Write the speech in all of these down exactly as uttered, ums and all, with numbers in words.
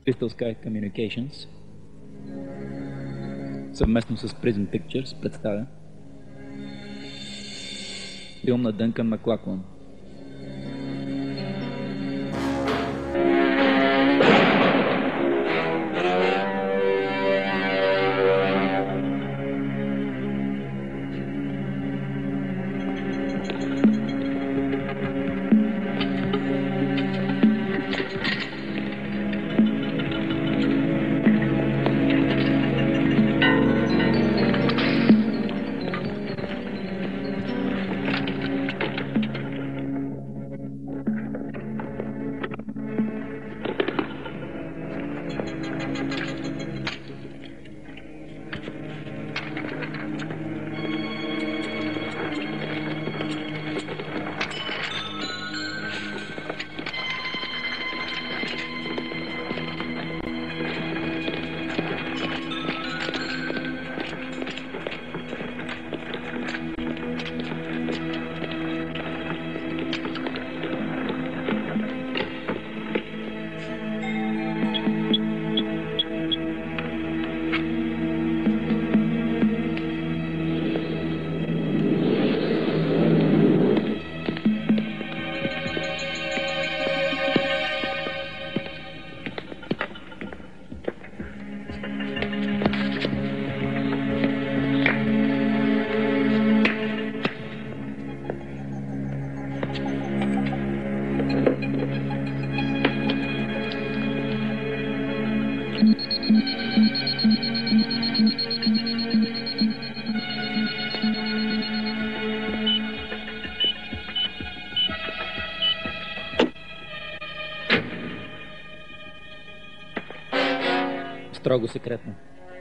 Crystal Sky Communications съвместно с Prism Pictures представя филм на Дънкан Маклаклан. Строго секретно.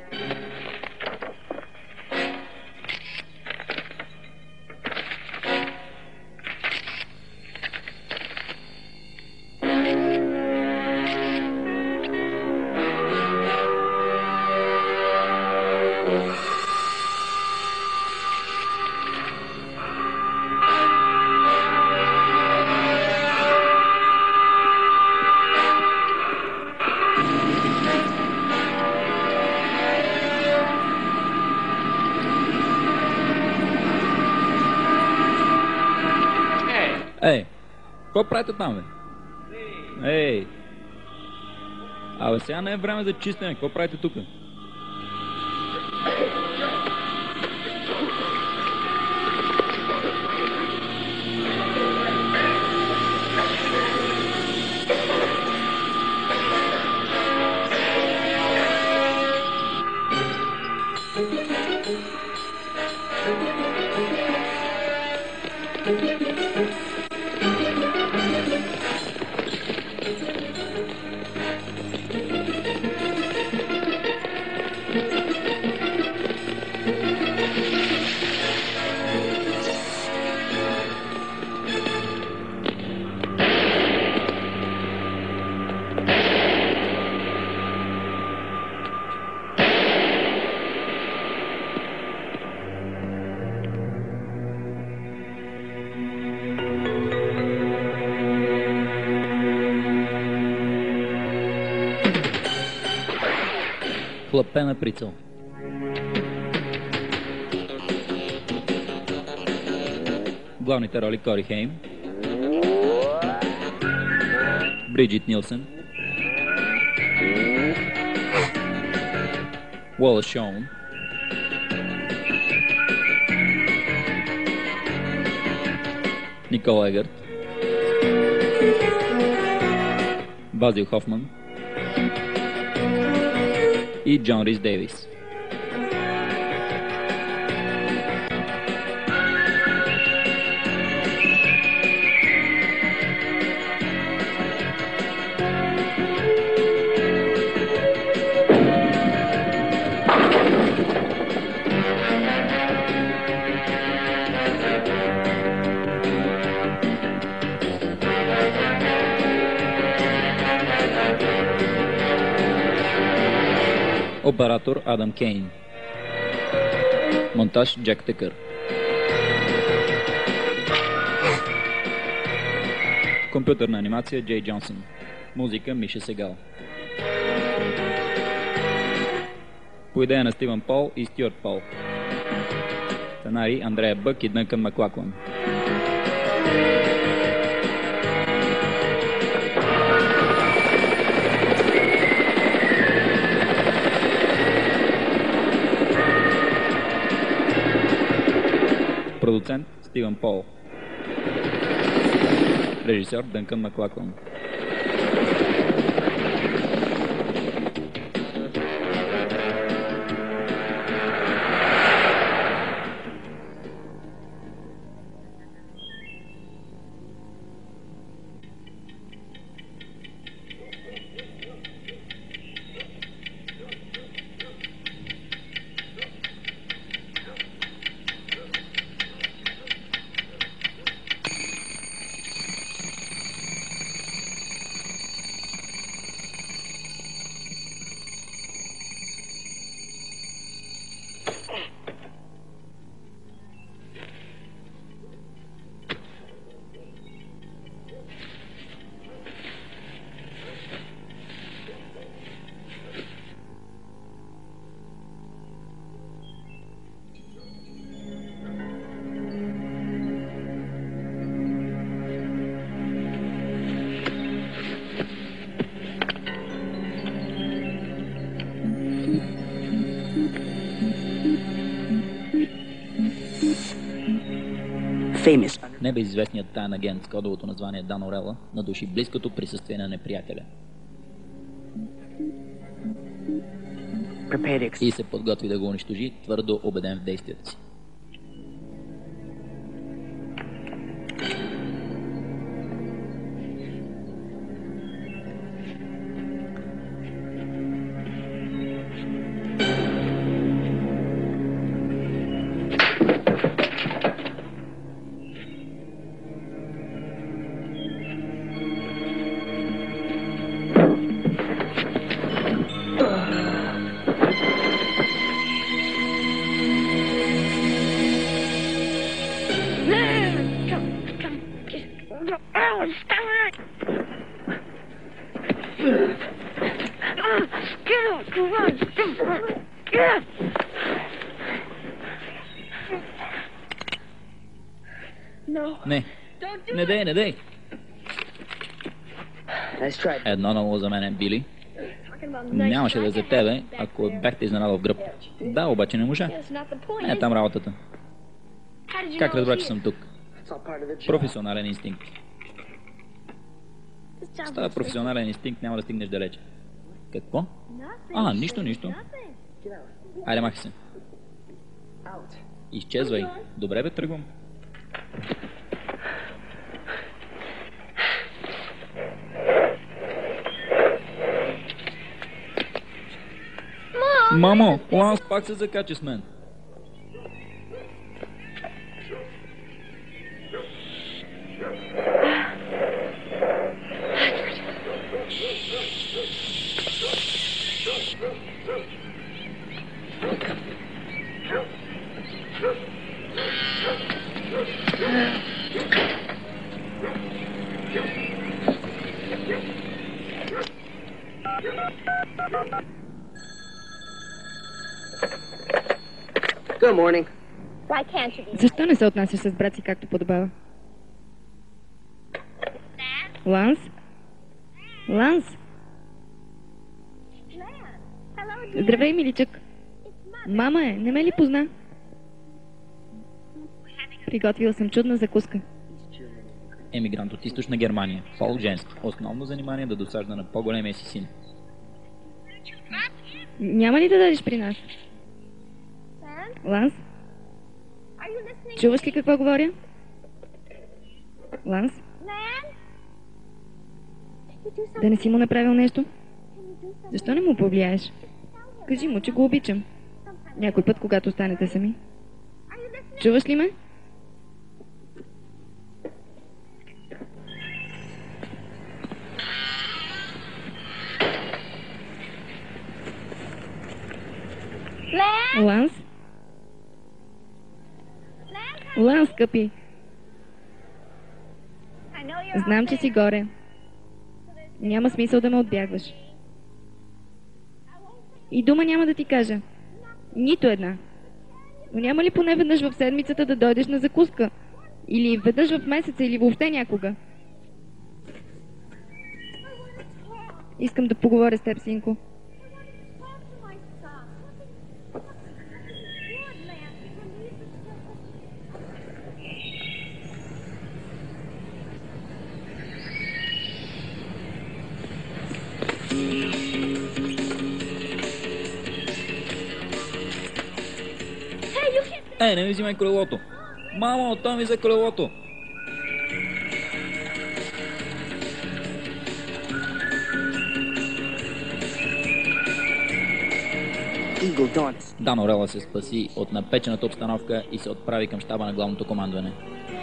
Ей, какво правите там, бе? Ей! Абе, сега не е време за чистене, какво правите тук? Хлапена прицел. Главните роли Кори Хейм, Бриджит Нилсън, Уолъс Шоун, Никол Егърт, Базил Хофман и Джон Рис Дейвис. Оператор Адам Кейн. Монтаж Джек Тъкър. Компютърна анимация Джей Джонсън. Музика Миша Сегал. По идея на Стивън Пол и Стюарт Пол. Сценарий Андрея Бък и Дънкан Маклаклан. Продуцент Стивън Пол. Режисьор Дънкан Маклаклан. Небезизвестният таен агент с кодовото название Дан Орела надуши близкото присъствие на неприятеля и се подготви да го унищожи, твърдо убеден в действията си. Не, не дей, не дей. Едно ново за мен, Били. Нямаше да е за тебе, ако бяхте изненадал в гръб. Да, обаче не можа. Не е там работата. Как разбра, че съм тук? Професионален инстинкт. С този професионален инстинкт няма да стигнеш далече. Какво? А, нищо, нищо. Айде, махай се. Изчезвай. Добре, бе, тръгвам. Мамо, Ланс пак се закачи с мен. Good morning. Защо не се отнасяш с брат си както подобава? Ланс? Ланс? Здравей, миличък. Мама е, не ме ли позна? Приготвил съм чудна закуска. Емигрант от източна Германия. Пол женски. Основно занимание да досажда на по-големия си син. Няма ли да дадеш при нас? Ланс? Чуваш ли какво говоря? Ланс? Да не си му направил нещо? Защо не му повлияеш? Кажи му, че го обичам. Някой път, когато останете сами. Чуваш ли ме? Ланс? Ланс, скъпи. Знам, че си горе. Няма смисъл да ме отбягваш. И дума няма да ти кажа. Нито една. Но няма ли поне веднъж в седмицата да дойдеш на закуска? Или веднъж в месеца, или въобще някога? Искам да поговоря с теб, синко. Ей, не ми взимай колелото! Мамо, той ми взе колелото! Дан Орела се спаси от напечената обстановка и се отправи към щаба на главното командване.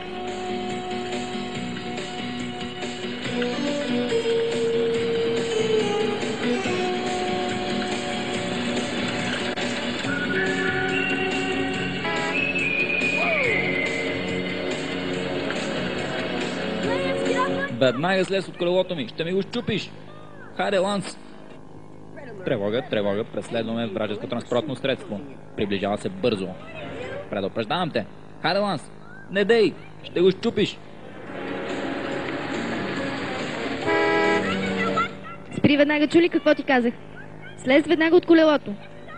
Веднага слез от колелото ми, ще ми го щупиш! Хайде, Ланс! Тревога, тревога, преследваме вражеско транспортно средство. Приближава се бързо. Предупреждавам те! Хайде, Ланс! Не дей! Ще го щупиш! Спри веднага, чули какво ти казах? Слез веднага от колелото.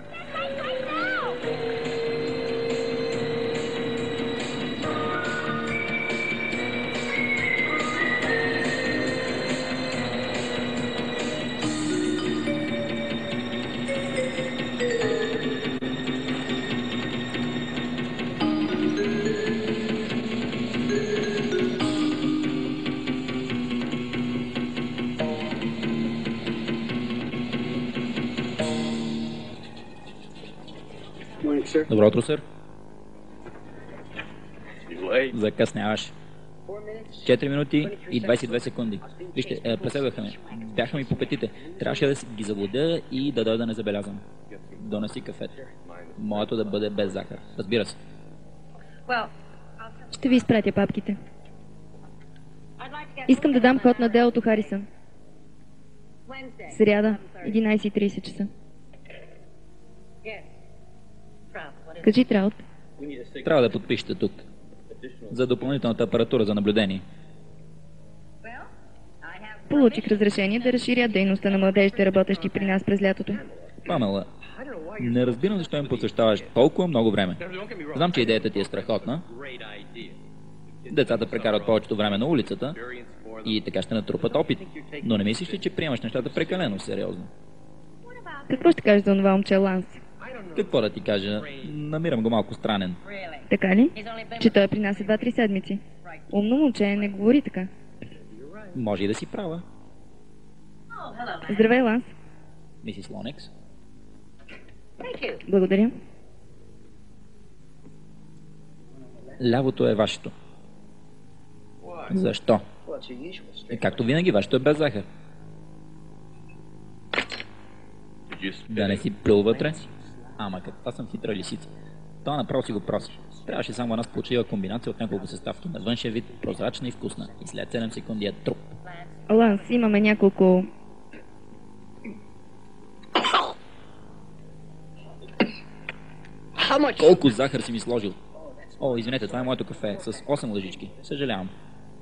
Добро утро, сър. Закъсняваш. четири минути и двадесет и две секунди. Вижте, е, преследваха ме. Бяха ми по петите. Трябваше да ги заблудя и да дойда незабелязан. Донеси кафето. Моето да бъде без захар. Разбира се. Ще ви изпратя папките. Искам да дам код на делото Харисън. Сряда, единадесет и тридесет часа. Кажи, Траут. Трябва да подпишете тук. За допълнителната апаратура за наблюдение. Получих разрешение да разширя дейността на младежите, работещи при нас през лятото. Памела, не разбирам защо им посещаваш толкова много време. Знам, че идеята ти е страхотна. Децата прекарат повечето време на улицата и така ще натрупат опит. Но не мислиш ли, че приемаш нещата прекалено сериозно? Какво ще кажеш за това момче Ланс? Какво да ти кажа? Намирам го малко странен. Така ли? Че той при нас е два-три седмици. Умно момче, не говори така. Може и да си права. Здравей, Ланс. Мисис Лонекс. Благодаря. Лявото е вашето. Защо? И както винаги, вашето е без захар. Да не си плюл вътре? Ама каква съм хитра лисица. Това направо си го проси. Трябваше само една сполучлива комбинация от няколко съставки на външен вид, прозрачна и вкусна. И след седем секунди е труп. Ланс, имаме няколко... Колко захар си ми сложил? О, извинете, това е моето кафе с осем лъжички. Съжалявам.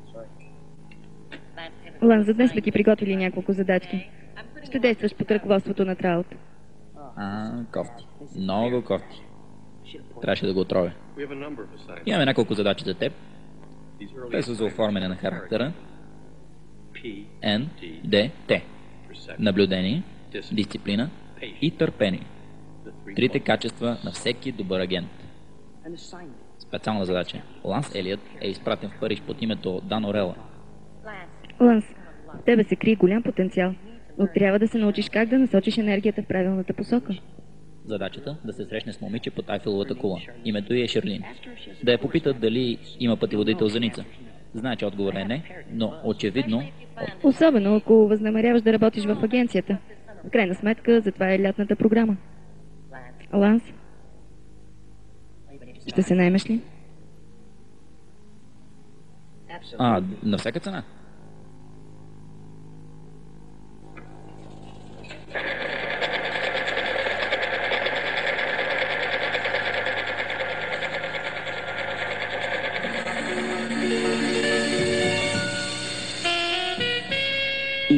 Ланс, за днес сме ти приготвили няколко задачки. Ще действаш под ръководството на Траут. А, кофти. Много кофти. Трябваше да го отровя. Имаме няколко задачи за теб. Те са за оформяне на характера. Н, Д, Т. Наблюдение, дисциплина и търпение. Трите качества на всеки добър агент. Специална задача. Ланс Елиот е изпратен в Париж под името Дан Орела. Ланс, в тебе се крие голям потенциал, но трябва да се научиш как да насочиш енергията в правилната посока. Задачата да се срещне с момиче под Айфеловата кула. Името й е Шерлин. Да я попитат дали има пътеводител за Ница. Знае, че отговор е не, но очевидно... Особено ако възнамеряваш да работиш в агенцията. В крайна сметка, затова е лятната програма. Ланс, ще се наемеш ли? А, на всяка цена.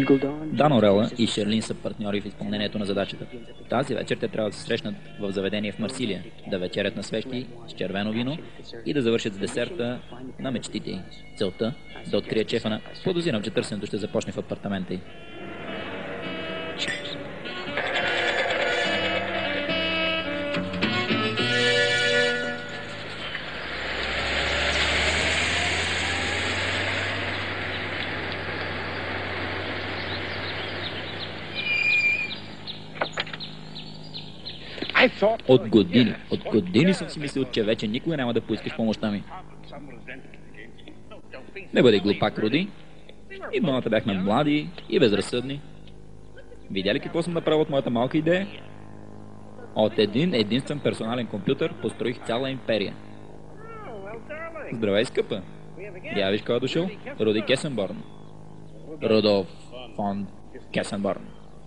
Дан Орела и Шерлин са партньори в изпълнението на задачата. Тази вечер те трябва да се срещнат в заведение в Марсилия, да вечерят на свещи с червено вино и да завършат с десерта на мечтите й. Целта – да открие шефа на... Подозирам, че търсенето ще започне в апартамента й. От години, от години съм си мислил, че вече никога няма да поискаш помощта ми. Не бъде глупак, Руди. И двамата бяхме млади и безразсъдни. Видя ли какво съм направил от моята малка идея? От един единствен персонален компютър построих цяла империя. Здравей, скъпа! Я виж кой е дошъл? Руди Кесенборн. Рудолф фон Кесенборн.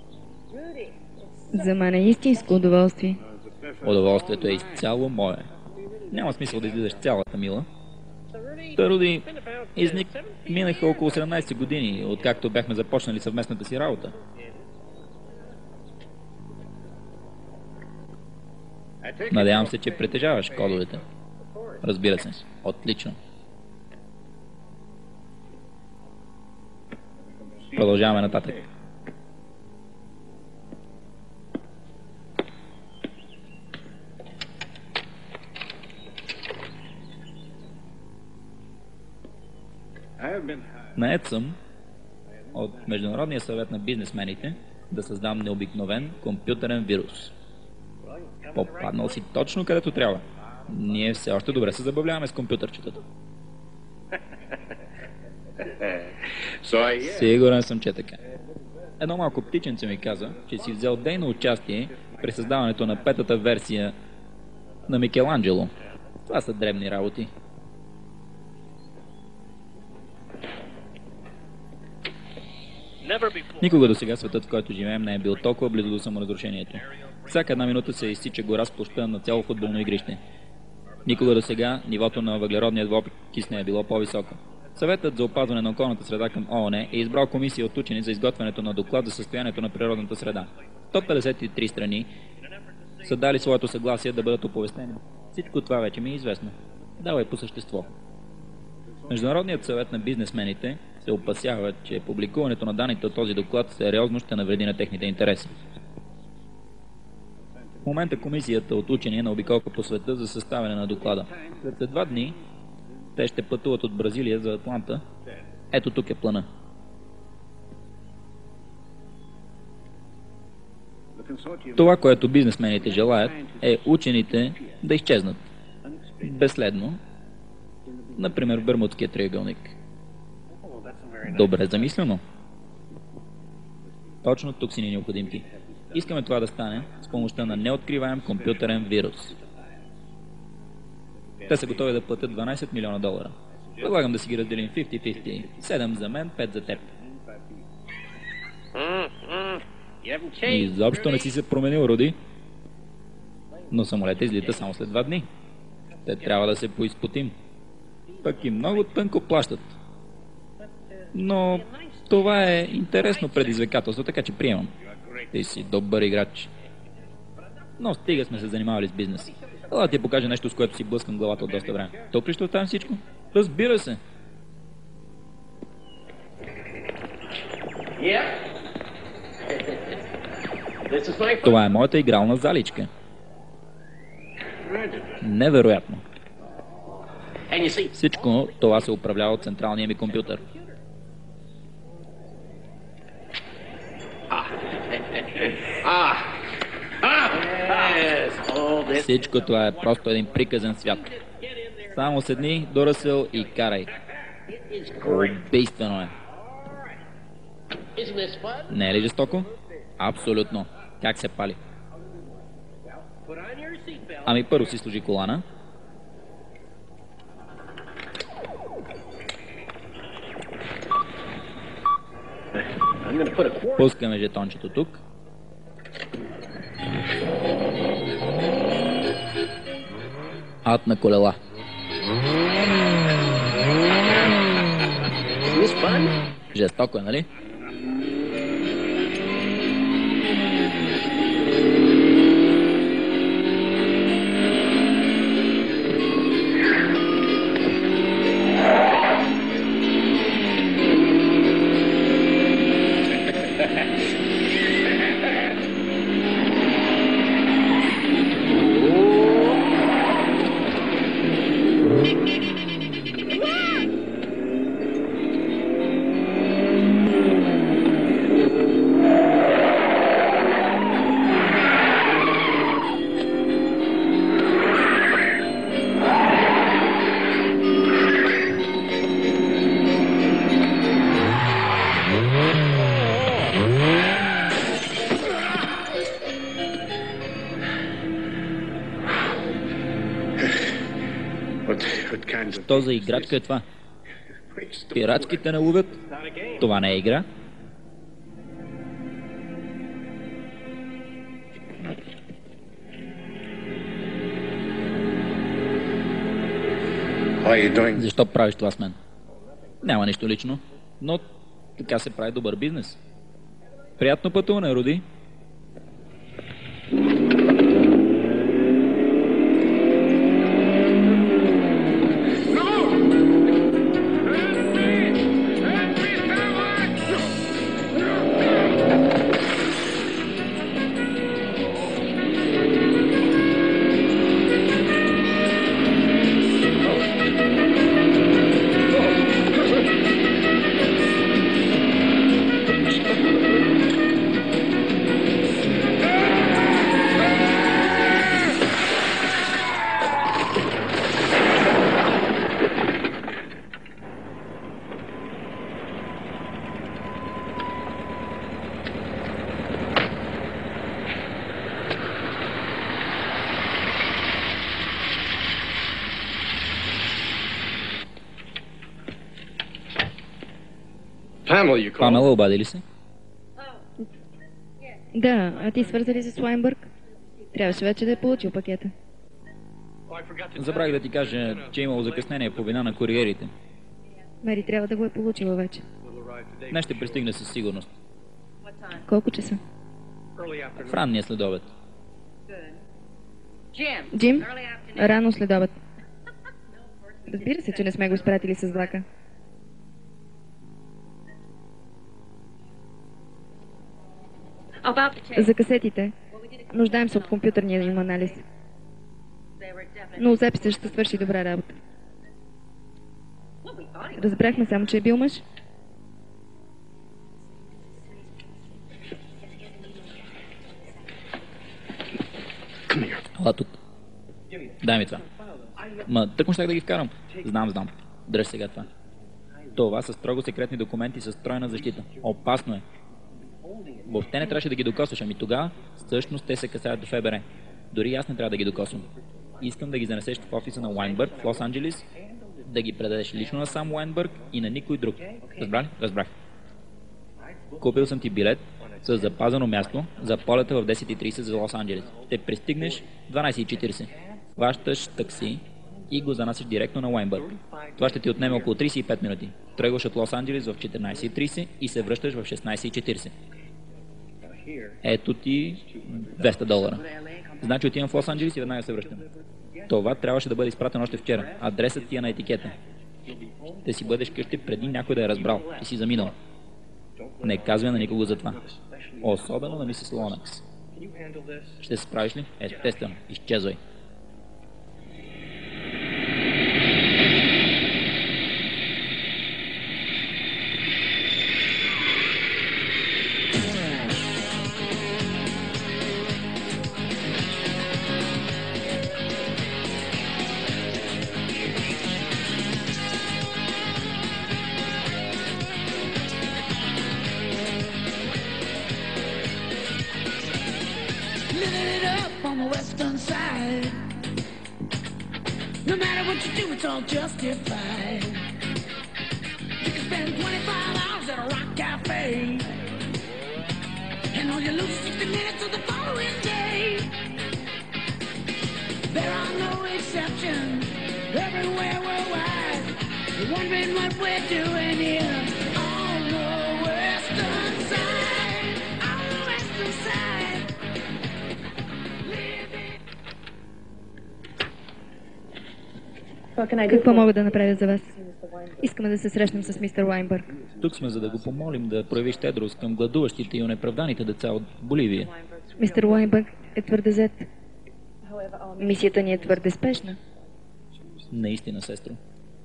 За мен е истинско удоволствие. Удоволствието е изцяло мое. Няма смисъл да излизаш цялата мила. Та, Руди, изник минаха около седемнайсет години, откакто бяхме започнали съвместната си работа. Надявам се, че притежаваш кодовете. Разбира се. Отлично. Продължаваме нататък. Нает съм от Международния съвет на бизнесмените да създам необикновен компютърен вирус. Попаднал си точно където трябва. Ние все още добре се забавляваме с компютърчетата. Сигурен съм, че така. Едно малко птиченце ми каза, че си взел дейно участие при създаването на петата версия на Микеланджело. Това са дребни работи. Никога до сега светът, в който живеем, не е бил толкова близо до саморазрушението. Всяка една минута се изсича гора с площта на цяло футболно игрище. Никога до сега нивото на въглеродния двуокис не е било по-високо. Съветът за опазване на околната среда към ООН е избрал комисия от учени за изготвянето на доклад за състоянието на природната среда. сто петдесет и три страни са дали своето съгласие да бъдат оповестени. Всичко това вече ми е известно. Давай по същество. Международният съвет на бизнесмените се опасява, че публикуването на данните от този доклад сериозно ще навреди на техните интереси. В момента комисията от учени е на обиколка по света за съставяне на доклада. След два дни те ще пътуват от Бразилия за Атланта. Ето тук е плана. Това, което бизнесмените желаят, е учените да изчезнат. Безследно. Например, в Бермудския триъгълник. Добре замислено. Точно тук си ни необходим ти. Искаме това да стане с помощта на неоткриваем компютърен вирус. Те са готови да платят дванайсет милиона долара. Предлагам да си ги разделим петдесет на петдесет. седем за мен, пет за теб. Изобщо не си се променил, Руди. Но самолетът излита само след два дни. Те трябва да се поизпотим. Пък и много тънко плащат. Но това е интересно предизвикателство, така че приемам. Ти си добър играч. Но стига сме се занимавали с бизнес. Ела да ти покажа нещо, с което си блъскам главата от доста време. Тук ли ще оставим всичко? Разбира се. Това е моята игрална заличка. Невероятно. Всичко това се управлява от централния ми компютър. Всичко това е просто един приказен свят. Само седни до Ръсъл и карай. Убийствено е. Не е ли жестоко? Абсолютно. Как се пали? Ами първо си служи колана. Пускаме жетончето тук. Ад на колела. Жестоко е, нали? Що за играчка е това? Пиратските не ловят. Това не е игра. Защо правиш това с мен? Няма нищо лично, но така се прави добър бизнес. Приятно пътуване, Руди. Памела, обади ли се? Да, а ти свърза ли се с Уайнбърг? Трябваше вече да е получил пакета. Забравих да ти кажа, че е имало закъснение по вина на куриерите. Мери трябва да го е получила вече. Днес ще пристигне със сигурност. Колко часа? В ранния следобед. Джим? Рано следобед. Разбира се, че не сме го изпратили с влака. За касетите. Нуждаем се от компютърния им анализ. Но записът ще свърши добра работа. Разбрахме само, че е бил мъж. Ела тук. Дай ми това. Ма, тък му щях да ги вкарам. Знам, знам. Дръж сега това. Това са строго секретни документи с тройна защита. Опасно е. Въобще не трябваше да ги докосваш, ами тогава всъщност те се касаят до ФБР. Дори аз не трябва да ги докосвам. Искам да ги занесеш в офиса на Уайнбърг в Лос-Анджелис, да ги предадеш лично на сам Уайнбърг и на никой друг. Разбрали? Разбрах. Купил съм ти билет с запазено място за полета в десет и трийсет за Лос-Анджелис. Ще пристигнеш в дванайсет и четирийсет. Хващаш такси и го занасяш директно на Уайнбърг. Това ще ти отнеме около трийсет и пет минути. Тръгваш от Лос-Анджелис в четиринайсет и трийсет и се връщаш в шестнайсет и четирийсет. Ето ти двеста долара. Значи отивам в Лос-Анджелис и веднага се връщам. Това трябваше да бъде изпратено още вчера. Адресът ти е на етикета. Ще си бъдеш къщи преди някой да е разбрал, че си заминал. Не казвай на никого за това. Особено на мисис Лонакс. Ще се справиш ли? Естествено. Изчезвай. No matter what you do, it's all justified. You can spend twenty-five hours at a rock cafe, and all you lose is sixty minutes of the following day. There are no exceptions everywhere worldwide. You're wondering what we're doing here on the western side, on the western side. Какво мога да направя за вас? Искаме да се срещнем с мистер Уайнбърг. Тук сме, за да го помолим да прояви щедрост към гладуващите и онеправданите деца от Боливия. Мистер Уайнбърг е твърде зет. Мисията ни е твърде спешна. Наистина, сестро.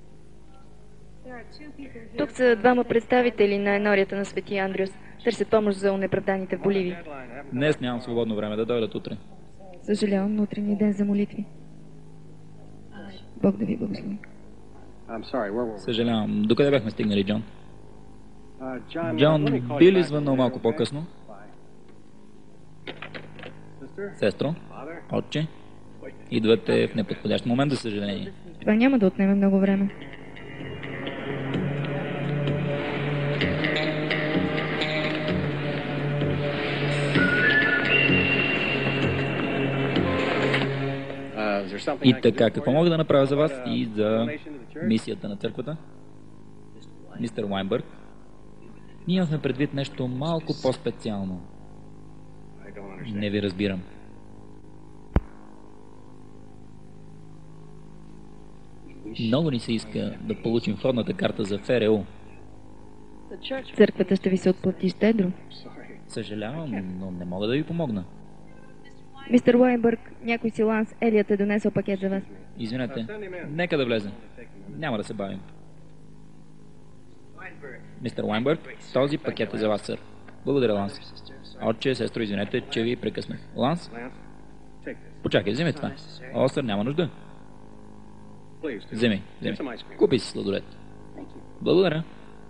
Тук са двама представители на енорията на Свети Андрюс. Търсят помощ за онеправданите в Боливия. Днес нямам свободно време, да дойдат утре. Съжалявам, но утре ни е ден за молитви. Бог да ви благослови. Съжалявам. Докъде бяхме стигнали, Джон? Джон би ли звъннал малко по-късно? Сестро? Отче? Идвате в неподходящ момент, за съжаление. Това няма да отнеме много време. И така, какво мога да направя за вас и за мисията на църквата? Мистер Уайнбърг, ние имахме предвид нещо малко по-специално. Не ви разбирам. Много ни се иска да получим входната карта за ФРУ. Църквата ще ви се отплати щедро. Съжалявам, но не мога да ви помогна. Мистер Уайнбърг, някой си Ланс Елият е донесъл пакет за вас. Извинете, нека да влезе. Няма да се бавим. Мистер Уайнбърг, този пакет е за вас, сър. Благодаря, Ланс. Отче, сестро, извинете, че ви прекъснах. Ланс? Почакай, вземи това. О, сър, няма нужда. Вземи, вземи. Купи си сладолет. Благодаря.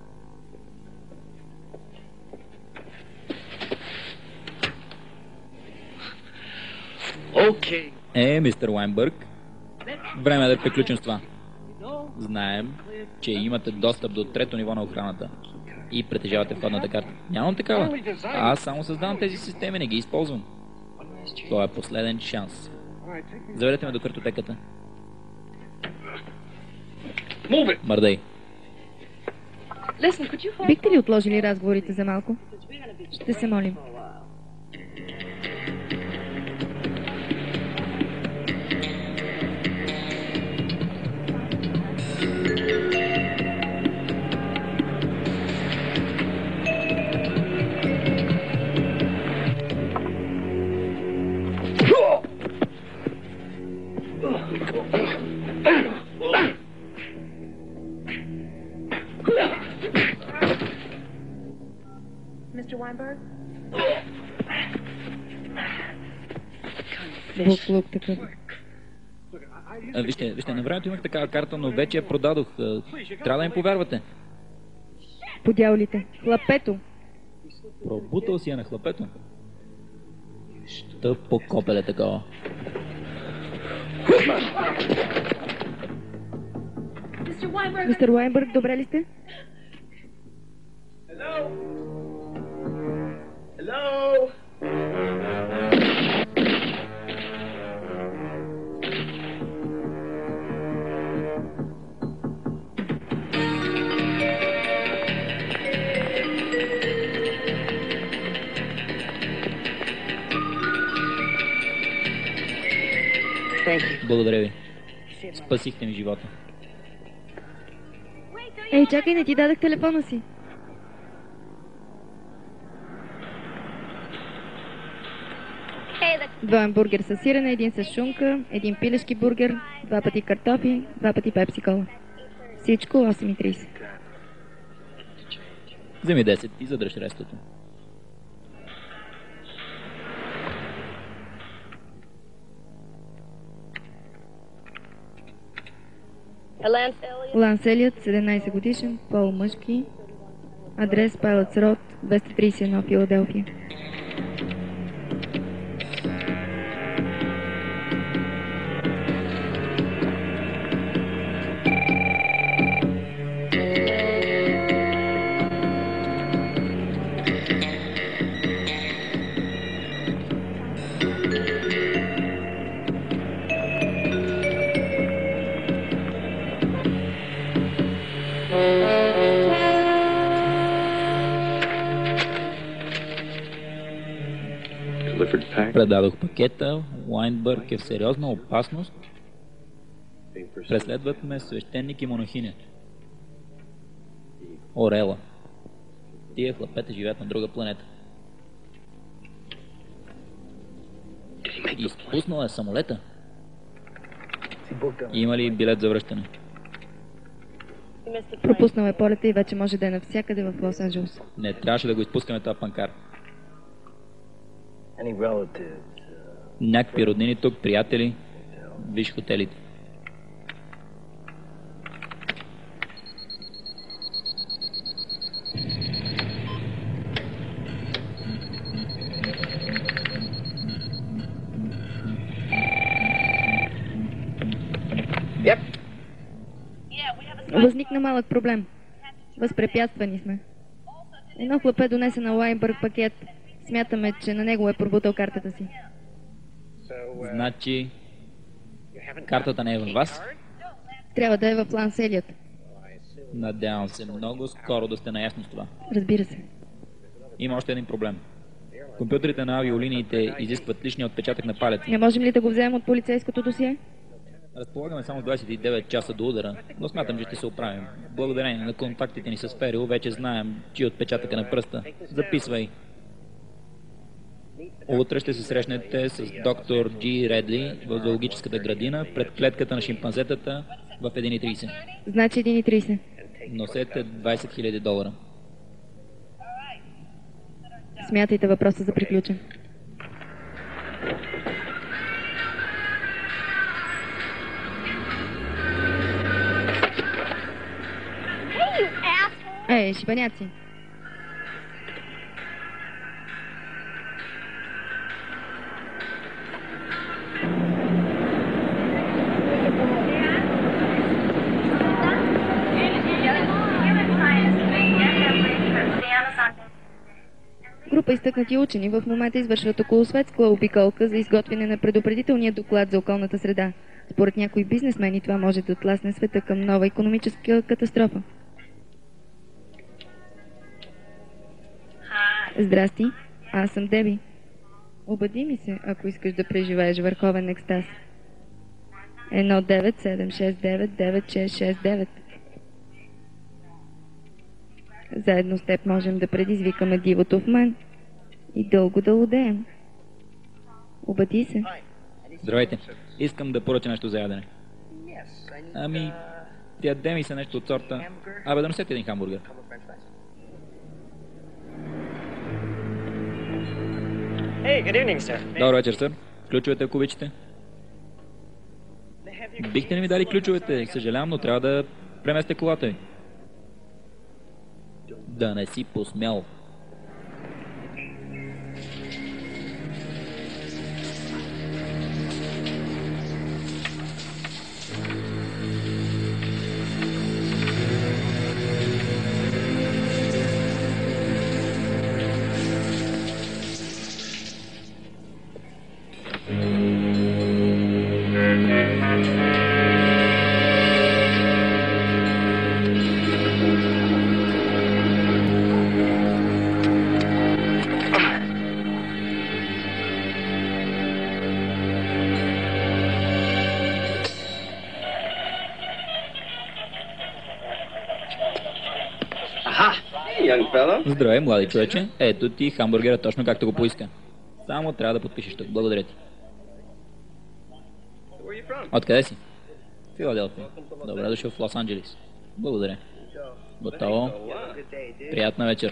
Е, мистер Уайнбърг, време е да приключим с това. Знаем, че имате достъп до трето ниво на охраната и притежавате входната карта. Нямам такава. Аз само създавам тези системи, не ги използвам. Това е последен шанс. Заведете ме до картотеката. Мърдай. Бихте ли отложили разговорите за малко? Ще се молим. Буклук такъв. А, вижте, вижте, на времето имах такава карта, но вече я продадох. Трябва да им повярвате. Подяволите. Хлапето. Пробутал си я на хлапето. Тъпо копеле такова. Мистер Уайнбърг, добре ли сте? Hello? Hello? Благодаря ви. Спасихте ми живота. Ей, чакай, не ти дадах телефона си. Два хамбургер с сирене, един с шунка, един пилешки бургер, два пъти картофи, два пъти пепси кола. Всичко осем и трийсет. Вземи десет и задръж рестото. Ланс Елият, седемнайсет годишен, пол мъжки, адрес Пайлътс Роуд, двеста трийсет и едно, Филаделфия. Предадох пакета. Уайнбърг е в сериозна опасност. Преследват ме свещеник и монахиня. Орела. Тия хлапета живеят на друга планета. Изпуснал е самолета. Има ли билет за връщане? Пропуснал е полета и вече може да е навсякъде в Лос-Анджелес. Не трябваше да го изпускаме това панкар. Някакви роднини тук, приятели. Виж хотелите. Възникна малък проблем. Възпрепятствани сме. Едно хлапе донесе на Лайнбърг пакет. Смятаме, че на него е пробутал картата си. Значи... картата не е във вас? Трябва да е в Ланселият. Надявам се много скоро да сте наясно с това. Разбира се. Има още един проблем. Компютрите на авиолиниите изискват личния отпечатък на палец. Не можем ли да го вземем от полицейското досие? Разполагаме само с двадесет и девет часа до удара, но смятам, че ще се оправим. Благодарение на контактите ни с Ферил, вече знаем, че отпечатъка на пръста. Записвай. Утре ще се срещнете с доктор Джи Редли в зоологическата градина, пред клетката на шимпанзетата в едно и тридесет. Значи едно и тридесет. Носете двадесет хиляди долара. Смятайте въпроса за приключен. Ей, шибаняци! Група изтъкнати учени в момента извършват околосветска обиколка за изготвяне на предупредителния доклад за околната среда. Според някои бизнесмени това може да тласне света към нова икономическа катастрофа. Здрасти, аз съм Деби. Обади ми се, ако искаш да преживееш върховен екстаз. едно девет седем шест девет девет шест шест девет. Заедно с теб можем да предизвикаме дивото в мен и дълго да лудеем. Обади се. Здравейте. Искам да поръча нещо за ядене. Ами, яде ми се нещо от сорта. Абе, да носете един хамбургер. Hey, good evening, sir. Добър вечер, сър. Ключовете, ако обичате. Бихте ли ми дали ключовете? Съжалявам, но трябва да преместя колата ви. Да не си посмял. Здравей, млади човече. Ето ти хамбургера точно както го поиска. Само трябва да подпишеш тук. Благодаря ти. Откъде си? Филаделфия. Добре дошъл в Лос-Анджелис. Благодаря. Готово. Приятна вечер.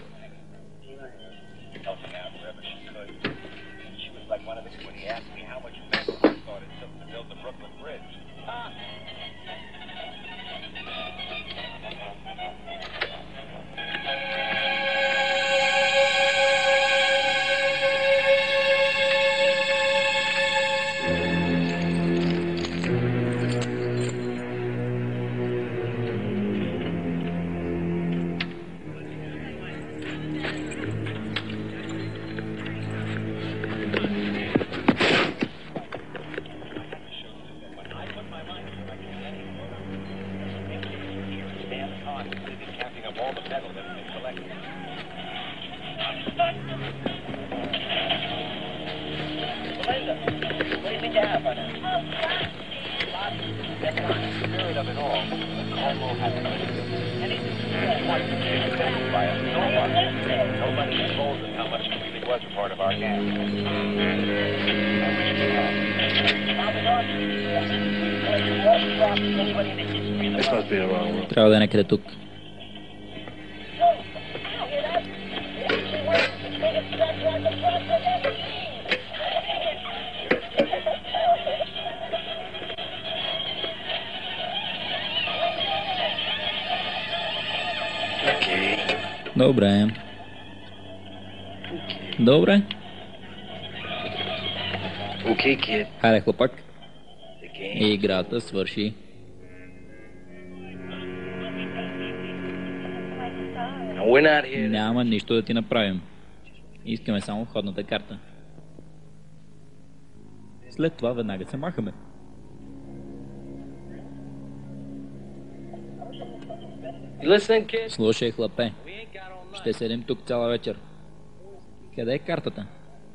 Трябва да е някъде тук. Добре. Добре. Okay, kid. Хайде, хлопак. Играта свърши. Няма нищо да ти направим. Искаме само входната карта. След това веднага се махаме. Слушай, хлапе. Ще седим тук цяла вечер. Къде е картата?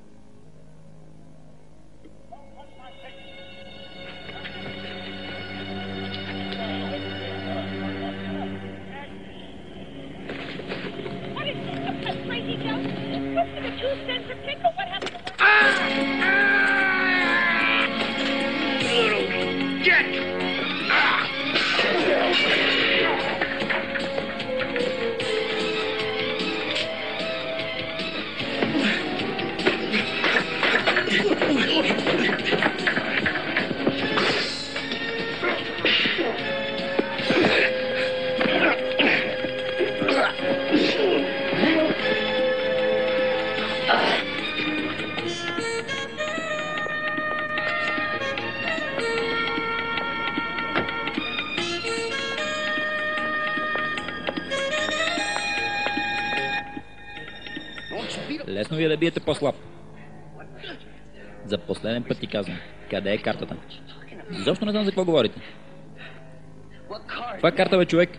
Лесно ви е да биете по-слаб. За последен път ти казвам. Къде е картата? Защо не знам за какво говорите? Това карта, бе, човек.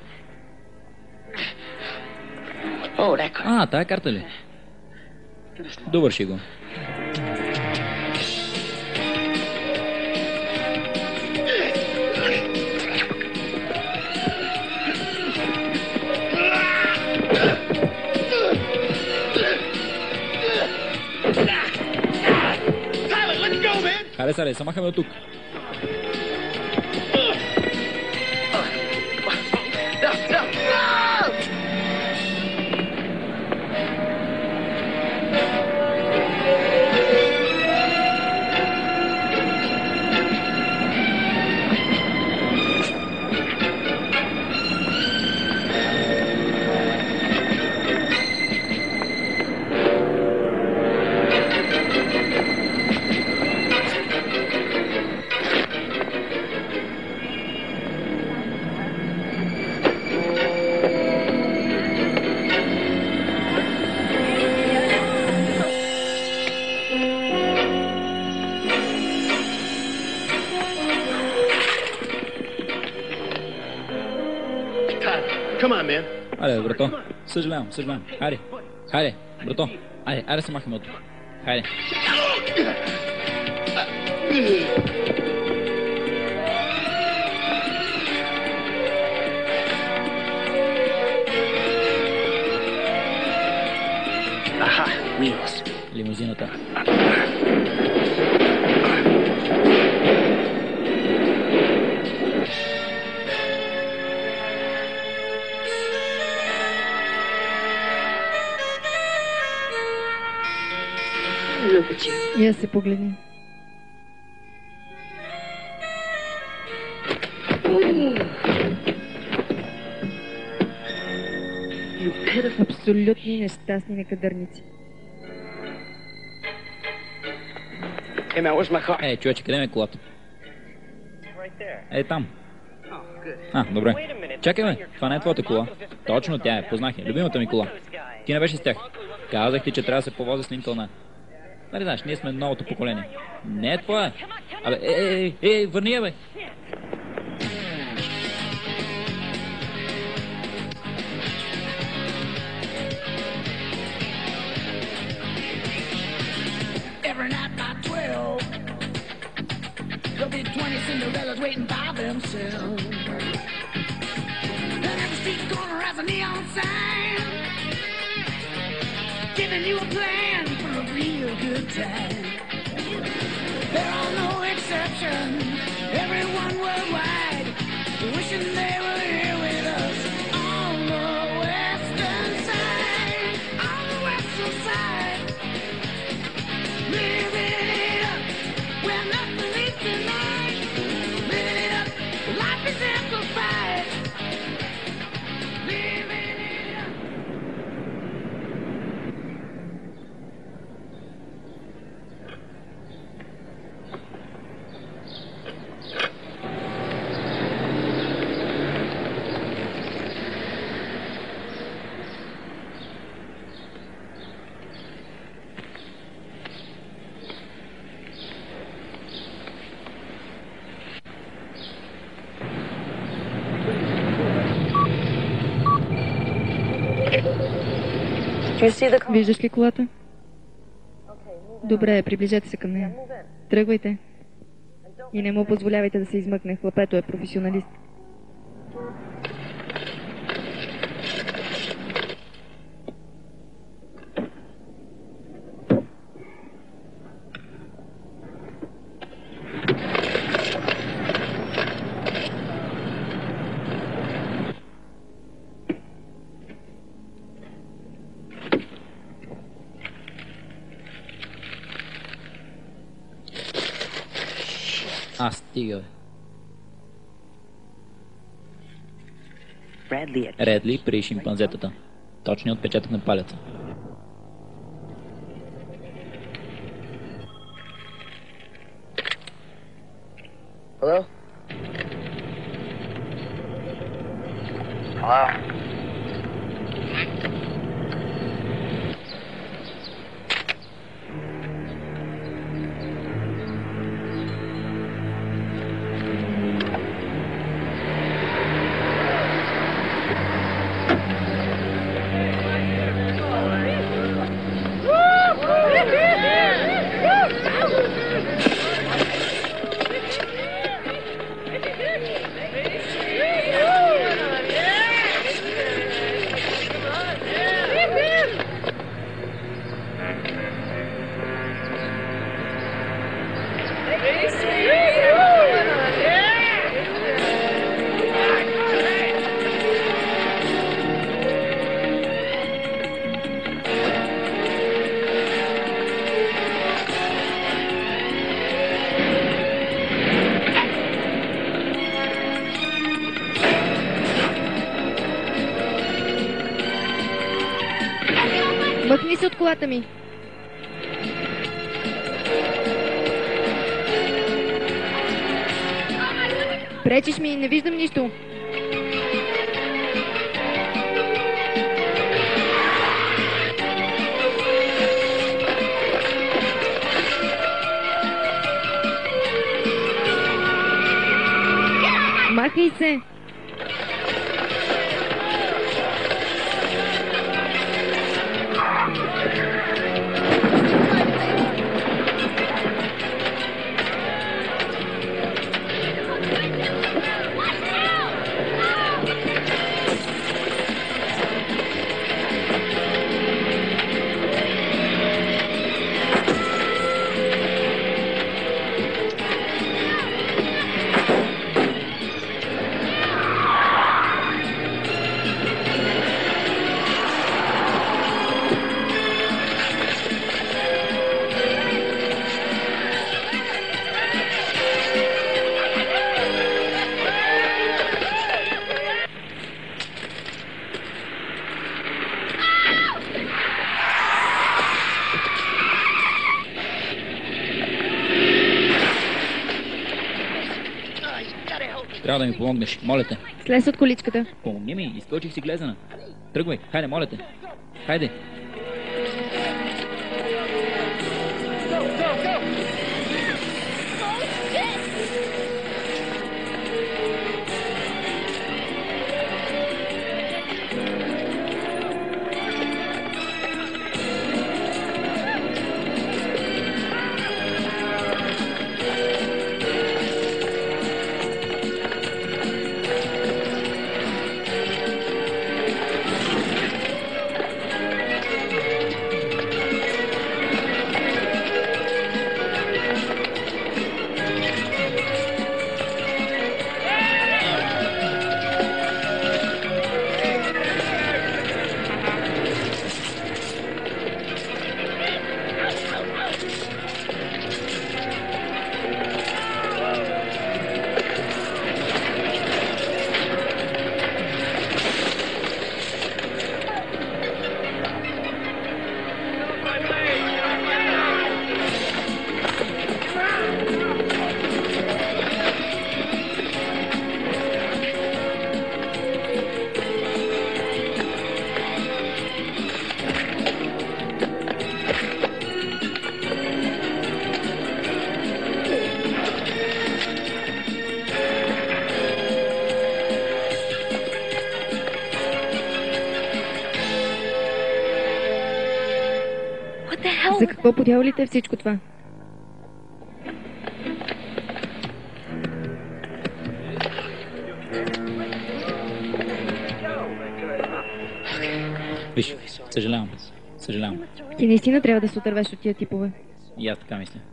А, тая карта ли? Довърши го. Хайде, сайде, се махаме от тук. Хайде, брато. Съжалявам, съжалявам. Хайде, хайде, брато. Хайде, хайде се махаме от тук. Хайде. Аха, лимузината. И аз се погледни. Абсолютни нещастни некадърници. Ей, човече, къде ме е колата? Ей, там. А, добре. Чакай, бе, това не е твоята кола. Точно тя е, познах я, любимата ми кола. Ти не беше с тях. Казах ти, че трябва да се повозя с Линкълна. Нали знаеш, ние сме новото поколение. Не е твоя. Абе, ей, ей, ей, върни я, бе. Every night by twelve, there'll be twenty Cinderellas waiting by themselves. And every street corner has a neon sign, giving you a plan for a real good time. There are no exceptions, everyone worldwide wishing they were here with us on the western side, on the western side. Living it up, where nothing leaves tonight. Living it up, life is amplified. Living it up. Виждаш ли колата? Добре, приближете се към нея. Тръгвайте. И не му позволявайте да се измъкне. Хлапето е професионалист. А, стига, бе. Редли при шимпанзетата. Точният отпечатък на палеца. Hello? Hello? Мъкни се от колата ми! Пречиш ми, не виждам нищо! Махай се! Трябва да ми помогнеш, моля те. Слез от количката. Помогни ми, изкочих си глезена. Тръгвай, хайде, моля те. Хайде. какво по дяволите е всичко това? Виж, съжалявам. Съжалявам. Ти наистина трябва да се отървеш от тия типове. И аз така мисля.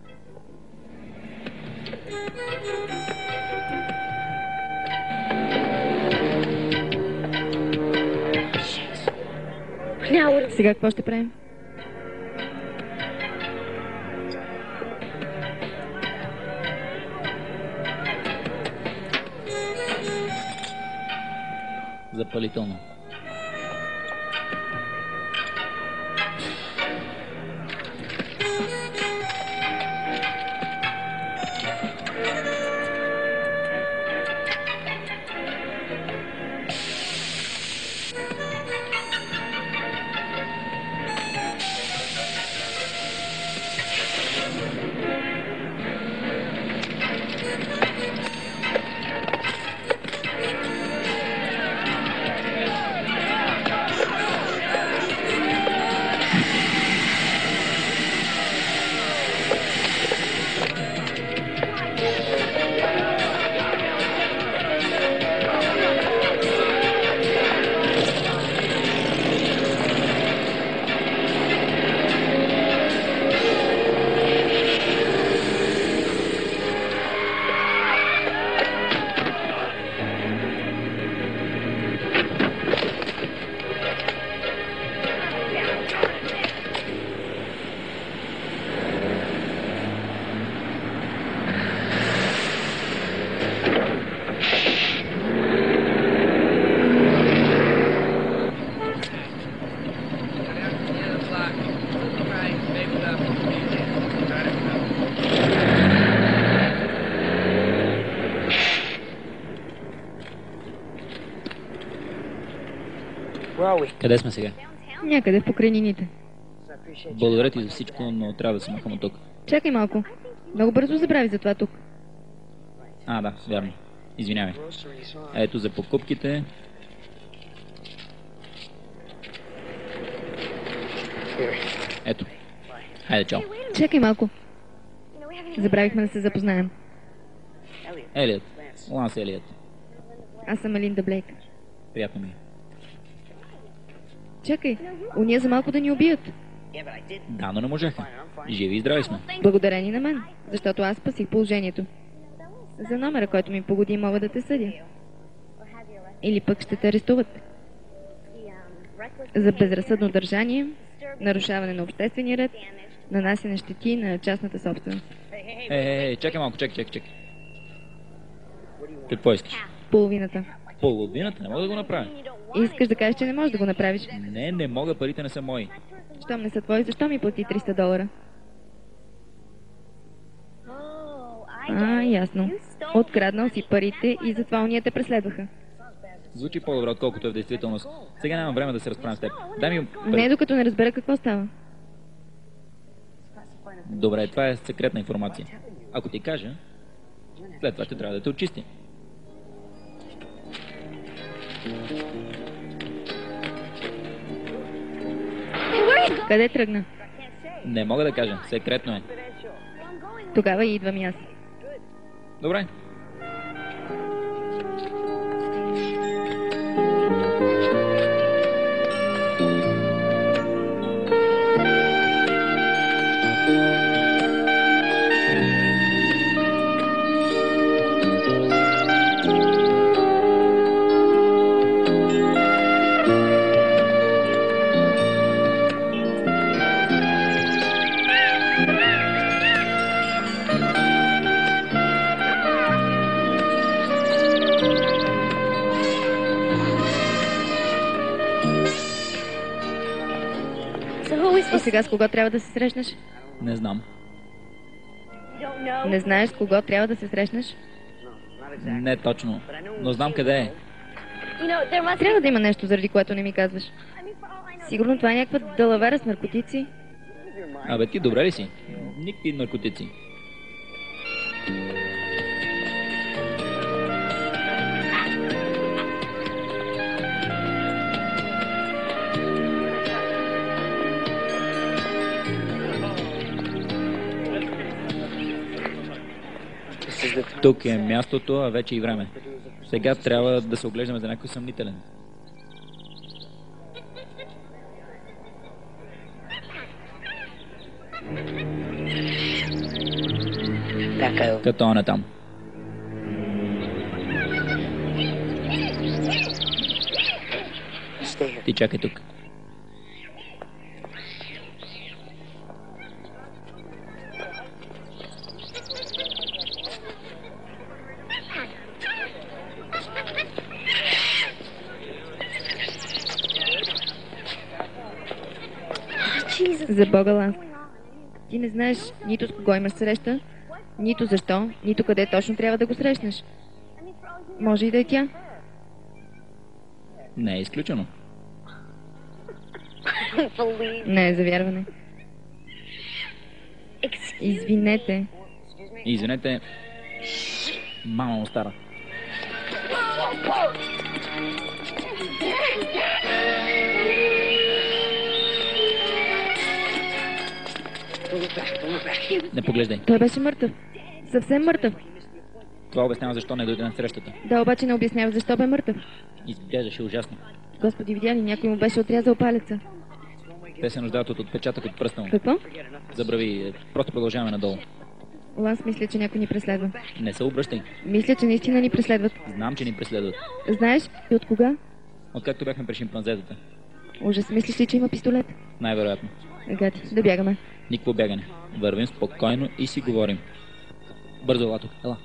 Сега какво ще правим? Запалително. Къде сме сега? Някъде в покрайнините. Благодаря ти за всичко, но трябва да се махам от тук. Чакай малко. Много бързо забрави за това тук. А, да, вярно. Извинявай. Ето за покупките. Ето. Хайде, чао. Чакай малко. Забравихме да се запознаем. Елиот. Ланс Елиот. Аз съм Елинда Блейк. Приятно ми е. Чакай, уния за малко да ни убият. Да, но не можеха. Живи и здрави сме. Благодарение на мен, защото аз спасих положението. За номера, който ми погоди, мога да те съдя. Или пък ще те арестуват. За безразсъдно държание, нарушаване на обществения ред, нанасяне щети на частната собственост. Е, е, е, чакай малко, чакай, чакай, чакай. Какво искаш? Половината. Половината? Не мога да го направя. Искаш да кажеш, че не можеш да го направиш. Не, не мога, парите не са мои. Щом не са твои, защо ми плати триста долара? А, ясно. Откраднал си парите и затова уния те преследваха. Звучи по-добре, отколкото е в действителност. Сега нямам време да се разправям с теб. Дай ми... Не, докато не разбера какво става. Добре, това е секретна информация. Ако ти кажа, след това ще трябва да те очисти. Къде тръгна? Не мога да кажа, секретно е. Тогава и идвам и аз. Добре. И сега с кого трябва да се срещнеш? Не знам. Не знаеш с кого трябва да се срещнеш? Не точно. Но знам къде е. Трябва да има нещо, заради което не ми казваш. Сигурно това е някаква далавера с наркотици. Абе, ти добре ли си? Никакви наркотици. Тук е мястото, а вече и време. Сега трябва да се оглеждаме за някой съмнителен. Като он е там. Ти чакай тук. За Бога, Ланс. Ти не знаеш нито с кого имаш среща, нито защо, нито къде точно трябва да го срещнеш. Може и да е тя. Не е изключено. Не е за вярване. Извинете. Извинете, мама му стара. Не поглеждай. Той беше мъртъв. Съвсем мъртъв. Това обяснява защо не дойде на срещата. Да, обаче не обяснява защо бе мъртъв. Изглеждаше ужасно. Господи, видя ли, някой му беше отрязал палеца. Те се нуждаят от отпечатък от пръста му. Какво? Забрави, просто продължаваме надолу. Ланс, мисля, че някой ни преследва. Не се обръщай. Мисля, че наистина ни преследват. Знам, че ни преследват. Знаеш и от кога? Откакто бяхме при шимпанзетата. Ужас, мислиш ли, че има пистолет? Най-вероятно. Гати, да бягаме. Никакво бягане. Вървим спокойно и си говорим. Бързо, ела тук. Ела.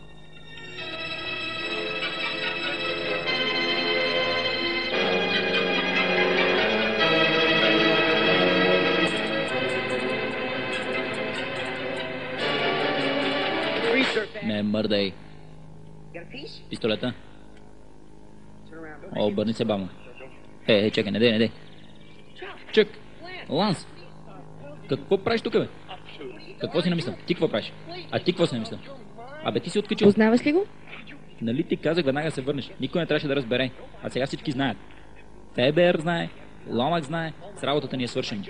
Не мърдай. Пистолета. О, обърни се бавно. Е, е, чакай, не дей, не дей. Чък! Ланс! Какво правиш тук, бе? Какво си намислял? Ти какво правиш? А ти какво си намислял? Абе, ти си откачил. Познаваш ли го? Нали ти казах веднага да се върнеш? Никой не трябваше да разбере. А сега всички знаят. ФБР знае, Ломак знае, с работата ни е свършена.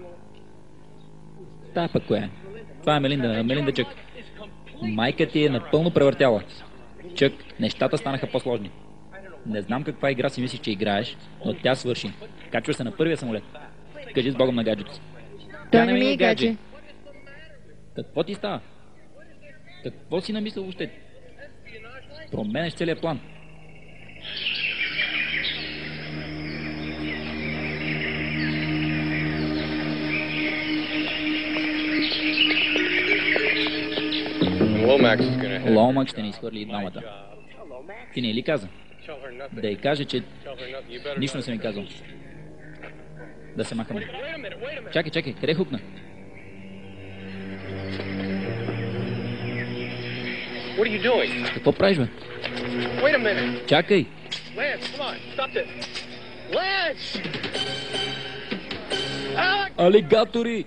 Та пък коя е? Това е Мелинда, Мелинда Чък. Майка ти е напълно превъртяла. Чък, нещата станаха по-сложни. Не знам каква игра си мислиш, че играеш, но тя свърши. Качваш се на първия самолет. Кажи с Богом на гаджето си. Той не ми е гадже. Какво ти става? Какво си намислил въобще? Променеш целият план. Ломак ще ни изхвърли и двамата. Ти не ли каза? Да й каже, че нищо не съм ми казал. Да се махаме. Чакай, чакай, къде хукна? Какво правиш, бе? Чакай! Алигатори!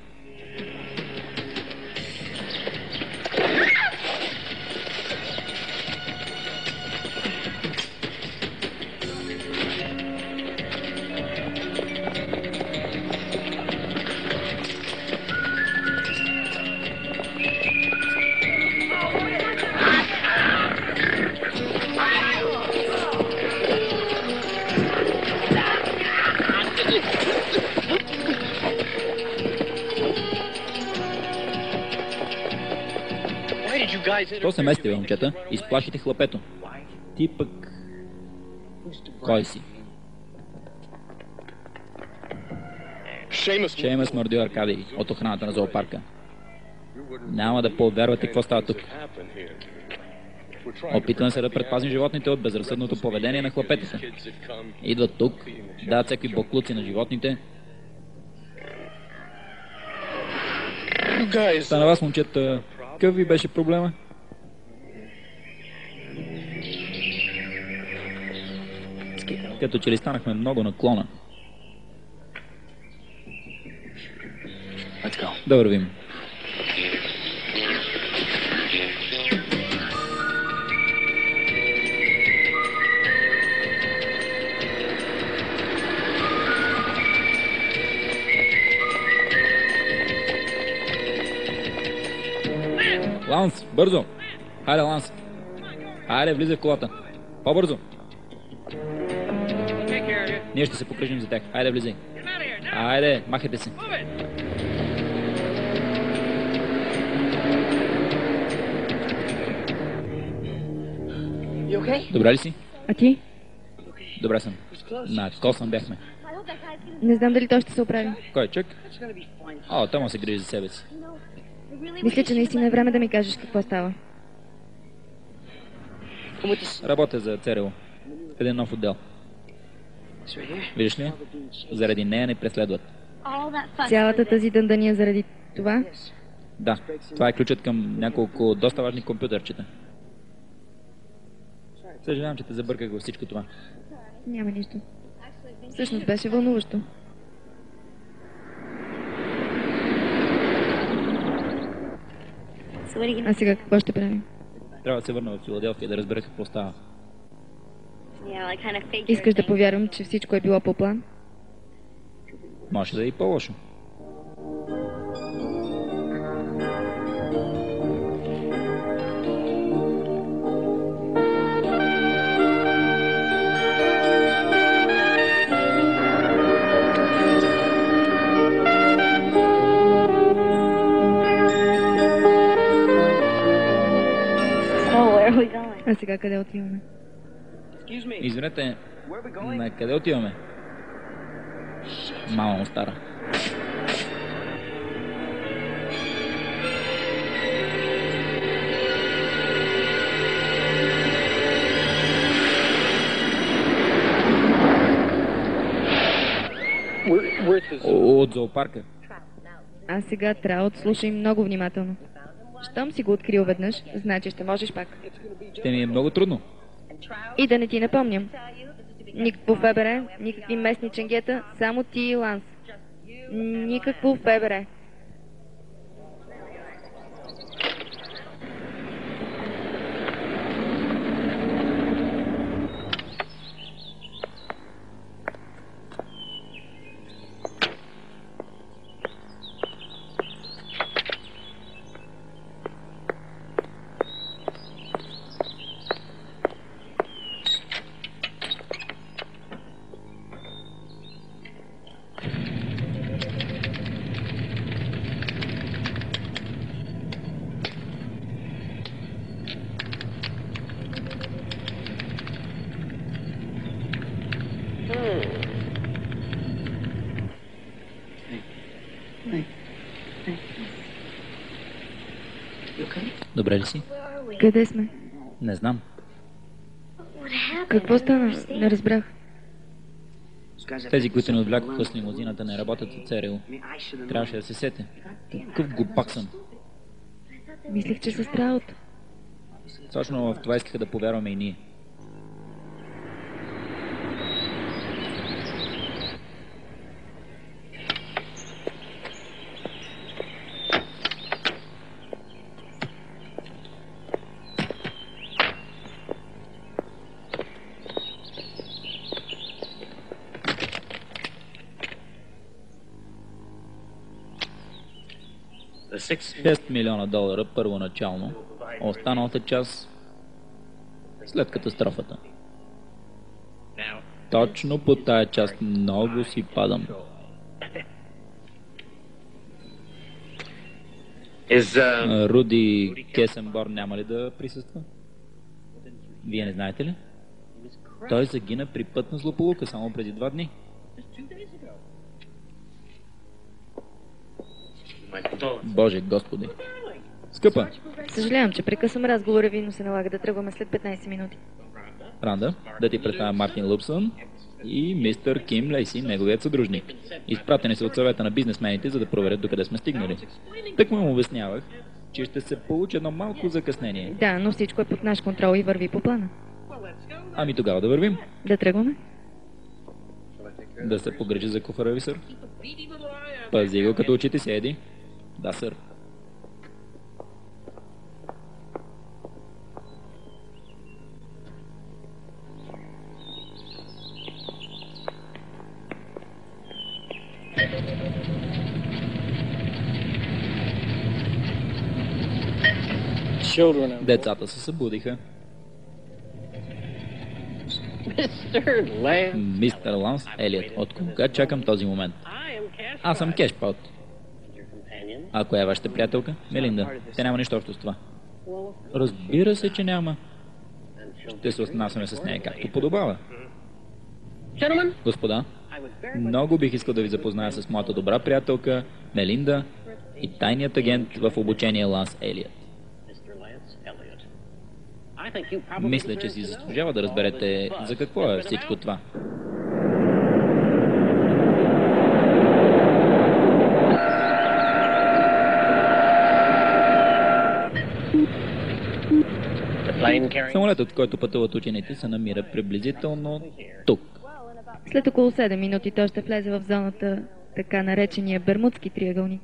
То се мести, бе, момчета. Изплашите хлапето. Ти пък... Кой си? Шеймъс Мърдю Аркадий от охраната на зоопарка. Няма да повярвате какво става тук. Опитваме се да предпазим животните от безразсъдното поведение на хлапетата. Идват тук, дават всеки боклуци на животните. Та на вас, момчета, какъв ви беше проблема? Като че ли станахме много наклона. Да вървим. Ланс, бързо! Хайде, Ланс! Айде, влизай в колата. По-бързо. Ние ще се покрижим за тях. Айде, влизай. Айде, махайте се. Добре ли си? А ти? Добре съм. На косъм бяхме. Не знам дали той ще се оправи. Кой, Чък? О, той му се грижи за себе си. Мисля, че наистина е време да ми кажеш какво става. Работя за ЦРУ. В един нов отдел. Виждаш ли? Заради нея ни преследват. Цялата тази дъндания заради това? Да, това е ключът към няколко доста важни компютърчета. Съжалявам, че те забърках във всичко това. Няма нищо. Всъщност беше вълнуващо. А сега какво ще правим? Трябва да се върна в Филаделфия да разбера какво става. Искаш да повярвам, че всичко е било по план? Може да е и по-лошо. А сега къде отиваме? Извинете, на къде отиваме? Мама му стара. От зоопарка. А сега трябва да слушай много внимателно. Щом си го открил веднъж, значи ще можеш пак. Ще ми е много трудно. И да не ти напомням. Никакво ФБР, никакви местни ченгета, само ти и Ланс. Никакво ФБР. Добре ли си? Къде сме? Не знам. Какво стана? Не разбрах. Тези, които ни отвлякоха с лимузината, не работят за ЦРУ. Трябваше да се сете. Какъв глупак съм. Мислех, че се страут. Точно в това искаха да повярваме и ние. шест милиона долара първоначално, останалата част след катастрофата. Точно по тая част много си падам. Руди Кесенборн няма ли да присъства? Вие не знаете ли? Той загина при пътна злополука само преди два дни. Боже Господи! Скъпа! Съжалявам, че прекъсвам разговора ви, но се налага да тръгваме след петнайсет минути. Ранда, да ти представя Мартин Лупсън и мистер Ким Лейси, неговият съдружник. Изпратени са от съвета на бизнесмените, за да проверят докъде сме стигнали. Так му обяснявах, че ще се получи едно малко закъснение. Да, но всичко е под наш контрол и върви по плана. Ами тогава да вървим. Да тръгваме? Да се погрижи за куфара ви, сър. Пази го като очите си, Еди. Да, сър. Децата се събудиха. Мистер Ланс Елиот, от кога чакам този момент? Аз съм Кешпот. А коя е вашата приятелка? Мелинда. Те няма нищо общо с това. Разбира се, че няма. Ще се отнасяме с нея както подобава. Господа, много бих искал да ви запозная с моята добра приятелка Мелинда и тайният агент в обучение Ланс Елиот. Мисля, че си заслужава да разберете за какво е всичко това. Самолетът, който пътуват учените, се намира приблизително тук. След около седем минути той ще влезе в зоната, така наречения Бермудски триъгълник.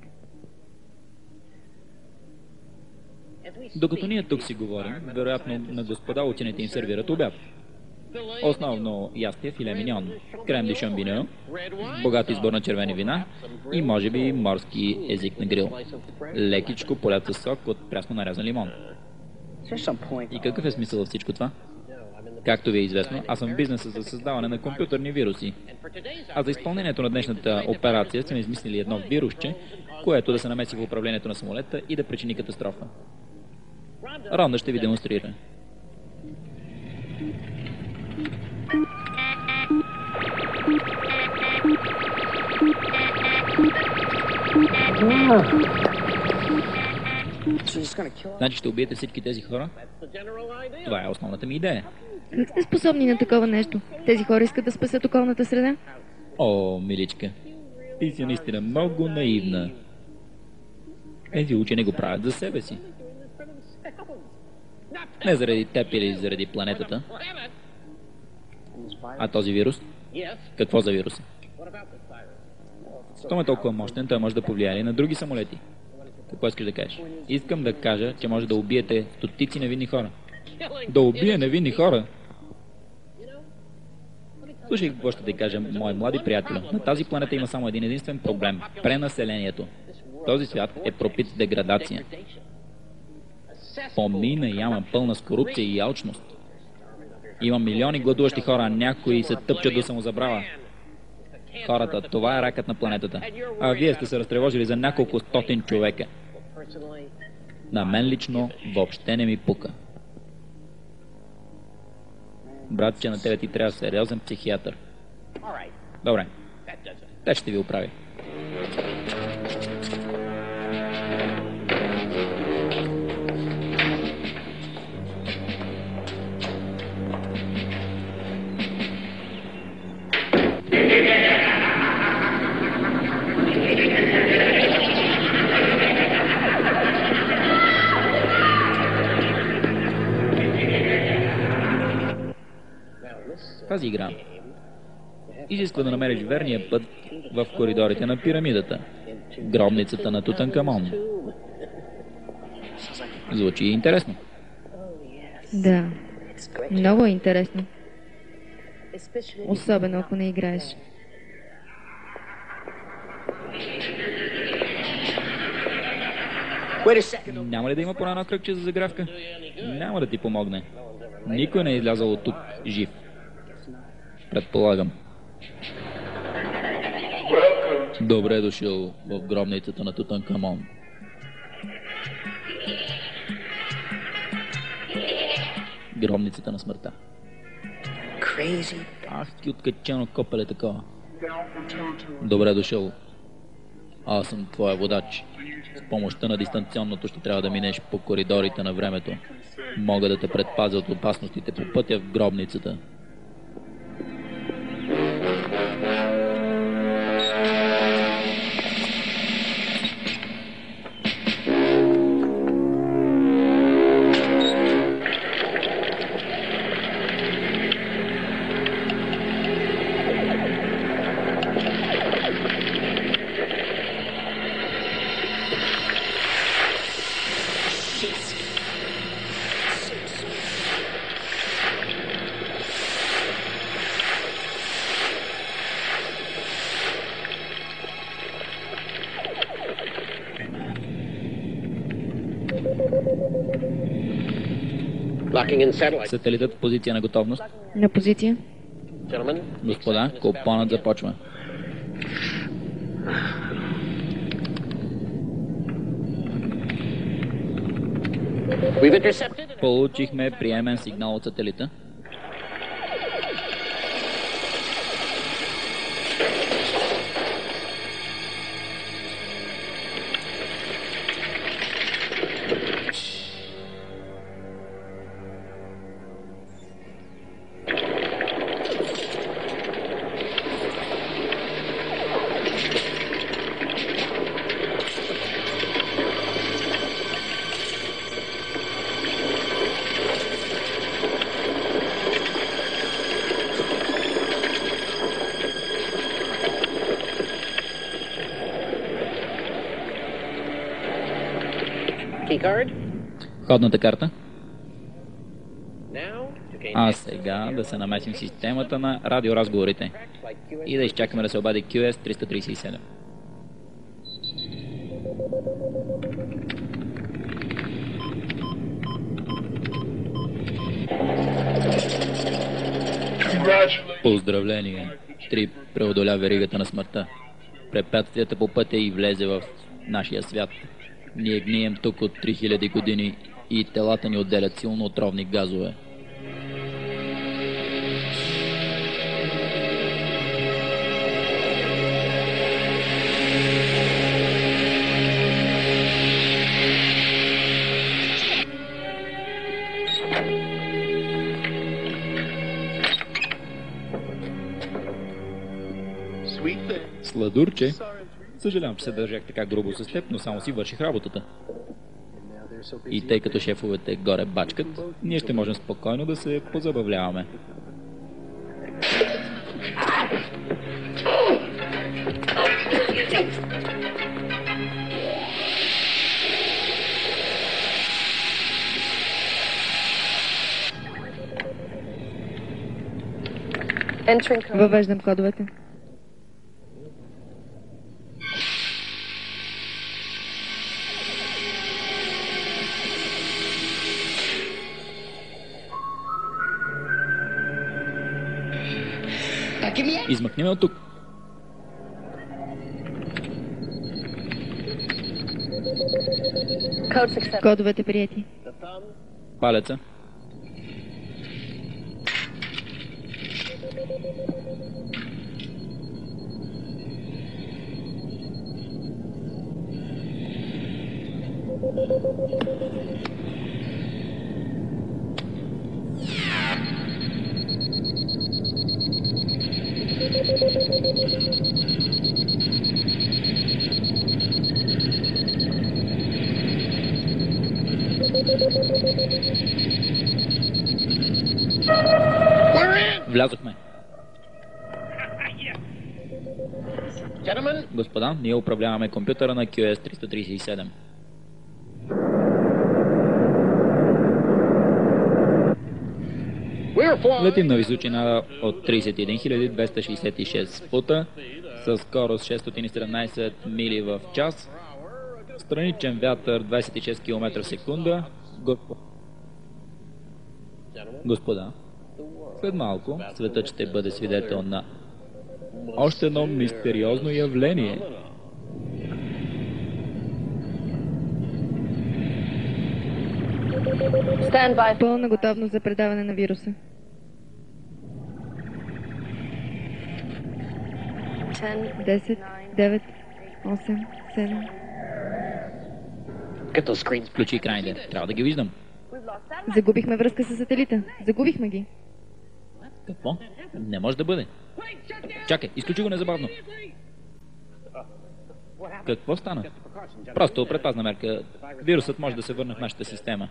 Докато ние тук си говорим, вероятно на господа учените им сервират обяд. Основно ястие, филе миньон, крем де шампиньон, богат избор на червени вина и може би морски език на грил. Лекичко полят със сок от прясно нарязан лимон. И какъв е смисъл във всичко това? Както ви е известно, аз съм в бизнеса за създаване на компютърни вируси. А за изпълнението на днешната операция сме измислили едно вирусче, което да се намеси в управлението на самолета и да причини катастрофа. Ронда ще ви демонстрира. Значи ще убиете всички тези хора? Това е основната ми идея. Как сте способни на такова нещо? Тези хора искат да спасят околната среда? О, миличка, ти си наистина много наивна. Тези учени го правят за себе си. Не заради теб или заради планетата. А този вирус? Какво за вирус? Той е толкова мощен, той може да повлияе на други самолети. Какво искаш да кажеш? Искам да кажа, че може да убиете стотици невинни хора. Да убие невинни хора? Слушай, какво ще ти кажа, мои млади приятели. На тази планета има само един единствен проблем – пренаселението. Този свят е пропит с деградация. Помина яма пълна с корупция и алчност. Има милиони гладуващи хора, а някои се тъпчат до самозабрава. Хората, това е ракът на планетата. А вие сте се разтревожили за няколко стотин човека. На мен лично въобще не ми пука. Брат, че на тебе ти трябва сериозен психиатър. Добре. Те ще ви оправи. Тази игра изисква да намериш верния път в коридорите на пирамидата, гробницата на Тутанкамон. Звучи интересно. Да, много е интересно. Особено ако не играеш. Няма ли да има по едно кръгче за загравка? Няма да ти помогне. Никой не е излязъл от тук жив. Предполагам. Добре е дошъл в гробницата на Тутанкамон. Гробницата на смъртта. Ах ти откачено копеле такова. Добре е дошъл. Аз съм твоя водач. С помощта на дистанционното ще трябва да минеш по коридорите на времето. Мога да те предпазя от опасностите по пътя в гробницата. Сателитът в позиция на готовност. На позиция. Господа, купонът започва. Получихме приемен сигнал от сателита. Входната карта. А сега да се намесим в системата на радиоразговорите и да изчакаме да се обади Кю Ес триста тридесет и седем. Поздравление! Трип преодоля веригата на смъртта. Препятствията по пътя и влезе в нашия свят. Ние гнием тук от три хиляди години и телата ни отделят силно отровни газове. Сладурче, съжалявам, че се държах така грубо с теб, но само си върших работата. И тъй като шефовете горе бачкат, ние ще можем спокойно да се позабавляваме. Въвеждам кодовете. Измъкни ме от тук. Кодовете приети. Палеца. Влязохме. Господа, ние управляваме компютъра на Кю Ес триста тридесет и седем. Летим на височина от тридесет и един хиляди двеста шейсет и шест фута със скорост шестстотин и седемнадесет мили в час, страничен вятър двадесет и шест километра в секунда. Господа, след малко светът ще бъде свидетел на още едно мистериозно явление. Пълна готовност за предаване на вируса. десет, девет, осем, седем. Включи крайните. Трябва да ги виждам. Загубихме връзка с сателита. Загубихме ги. Какво? Не може да бъде. Чакай, изключи го незабавно. Какво стана? Просто предпазна мерка. Вирусът може да се върне в нашата система.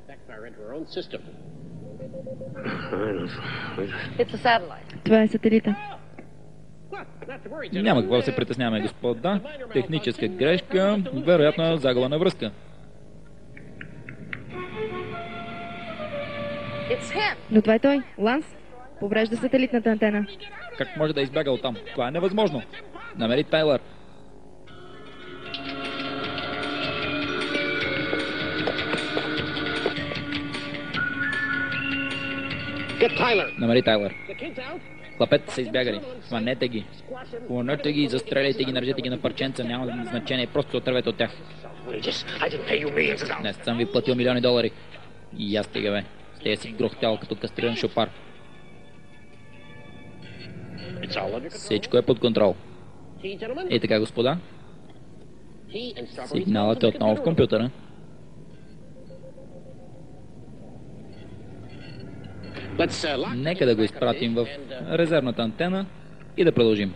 Това е сателита. Няма какво да се притесняваме, господа. Техническа грешка, вероятно загуба на връзка. Но това е той, Ланс. Поврежда сателитната антена. Как може да избяга оттам? Това е невъзможно. Намери Тайлър. Намери Тайлър. Клапетата са избягали. Хванете ги. Хванете ги, застреляйте ги, нарежете ги на парченца. Няма значение, просто се отървете от тях. Не съм ви платил милиони долари. И аз стига, бе. Стея си грохтял като кастриран шопар. Всичко е под контрол. И така, господа. Сигналът е отново в компютъра. Нека да го изпратим в резервната антена и да продължим.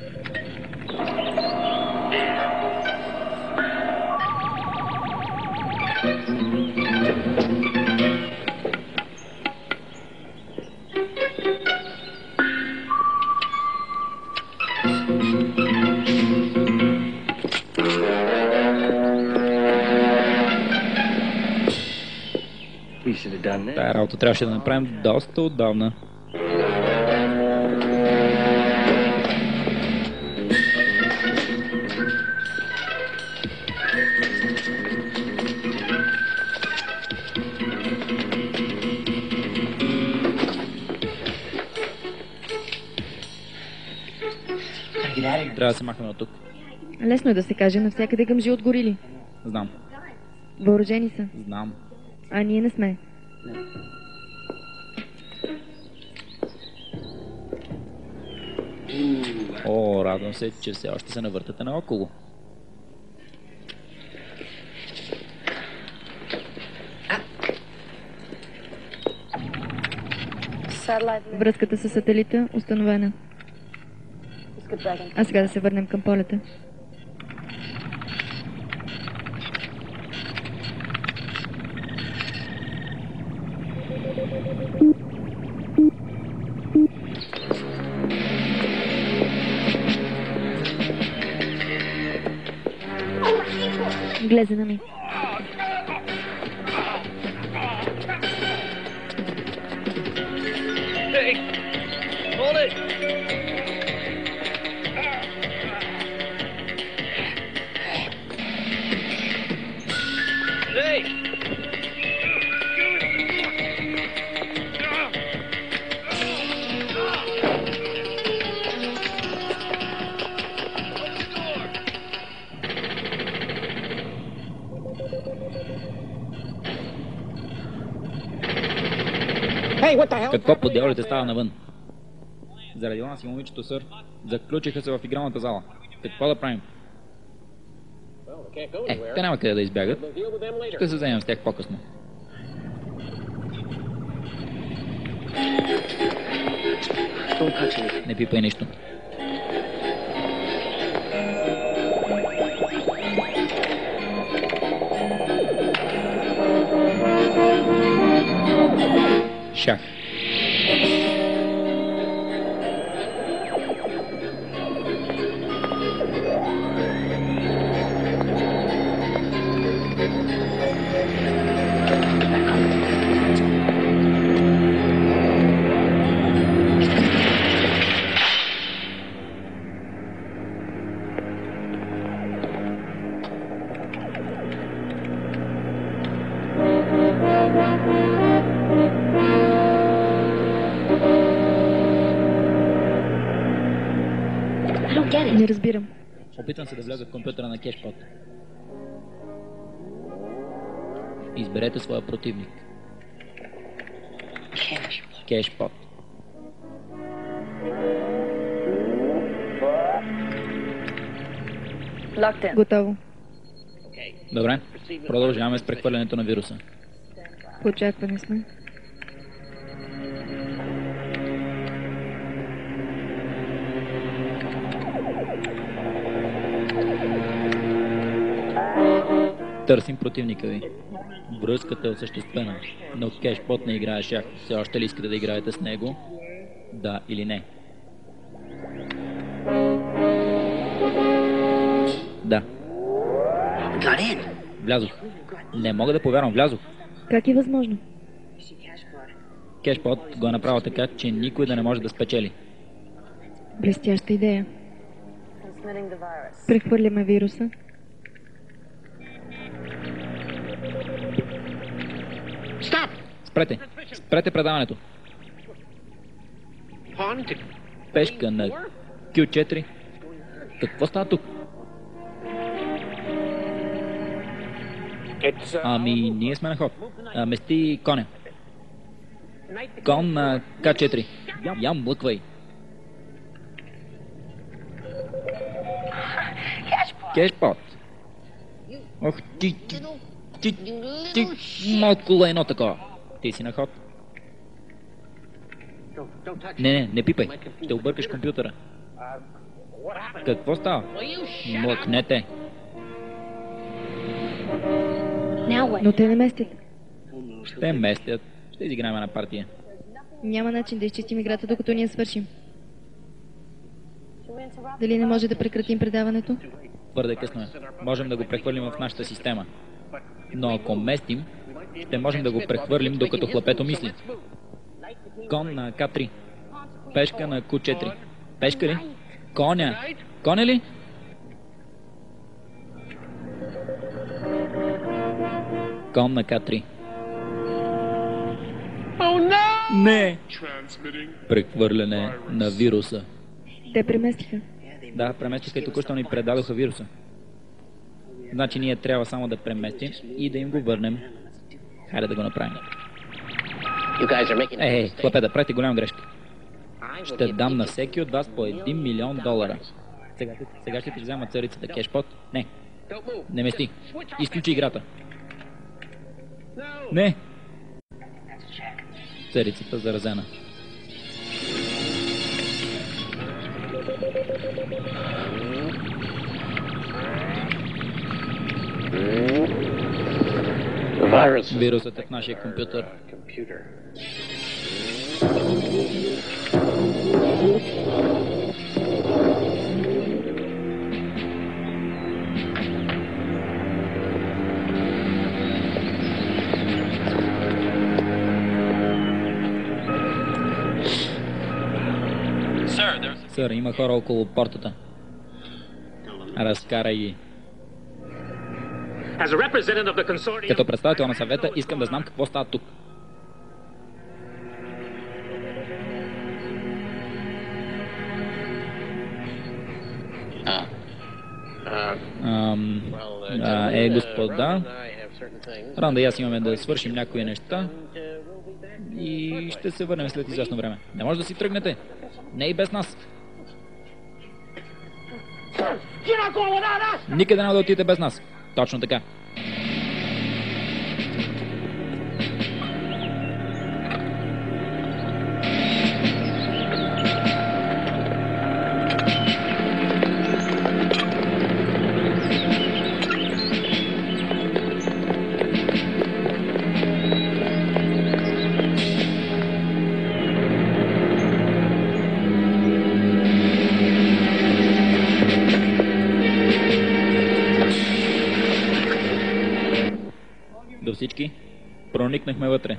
Тая работа трябваше да направим доста отдавна. Трябва да се махнем от тук. Лесно е да се каже, навсякъде гъмжи от горили. Знам. Въоръжени са. Знам. А ние не сме. О, радвам се, че все още се навъртате наоколо. Връзката с сателита установена. А сега да се върнем към полета. Гледай на ми. Какво по дяволите става навън? Заради нас и момичето, сър, заключиха се в игралната зала. Какво да правим? Е, те няма къде да избягат. Ще се вземем с тях по-късно. Не пипай нищо. Шах. Не разбирам. Опитвам се да вляза в компютъра на Кешпот. Изберете своя противник. Кешпот. Готово. Добре, продължаваме с прехвърлянето на вируса. В очакване сме. Търсим противника ви. Връзката е осъществена, но Кешпот не играе шах. Все още ли искате да играете с него? Да или не? Да. Влязох. Не мога да повярвам, влязох. Как е възможно? Кешпот го е направил така, че никой да не може да спечели. Блестяща идея. Прехвърляме вируса. Спрете! Спрете предаването! Пешка на Кю четири. Какво става тук? Ами, ние сме на ход. А, мести коня. Кон на К четири. Я млъквай. Кешпот. Ох, ти, ти, ти, ти, малко едно такова. Ти си на ход. Не, не, не пипай. Ще объркаш компютъра. Какво става? Млъкнете. Но те не местят. Ще местят. Ще изиграем на партия. Няма начин да изчистим играта, докато ние свършим. Дали не може да прекратим предаването? Твърде късно е. Можем да го прехвърлим в нашата система. Но ако местим, ще можем да го прехвърлим, докато хлапето мисли. Кон на К три. Пешка на Q четири. Пешка ли? Коня. Коня ли? Кон на К три. Не! Прехвърляне на вируса. Те преместиха. Да, преместиха и току-що ни предадоха вируса. Значи ние трябва само да преместим и да им го върнем. Хайде да го направим. Ей, ей, хлапе, да правите голяма грешка. Ще дам на всеки от вас по един милион долара. Сега, сега ще ти взема царицата кешпот. Не. Не мести. Изключи играта. Не. Царицата заразена. Вирусът е в нашия компютър. Сър, има хора около портата. Разкарай ги. Като представител на съвета, искам да знам какво става тук. Ам, а, е, господа, Ранда и аз имаме да свършим някои неща и ще се върнем след известно време. Не може да си тръгнете. Не и без нас. Никъде няма да отидете без нас. Точно така. До всички проникнахме вътре.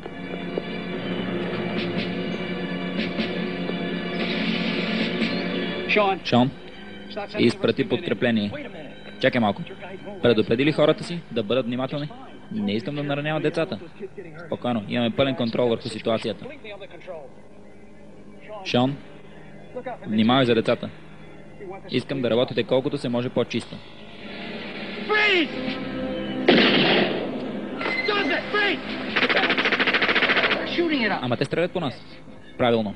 Шон, изпрати подкрепление. Чакай малко. Предупреди ли хората си да бъдат внимателни? Не искам да нараняват децата. Спокойно, имаме пълен контрол върху ситуацията. Шон, внимавай за децата. Искам да работите колкото се може по-чисто. Ама те стрелят по нас. Правилно.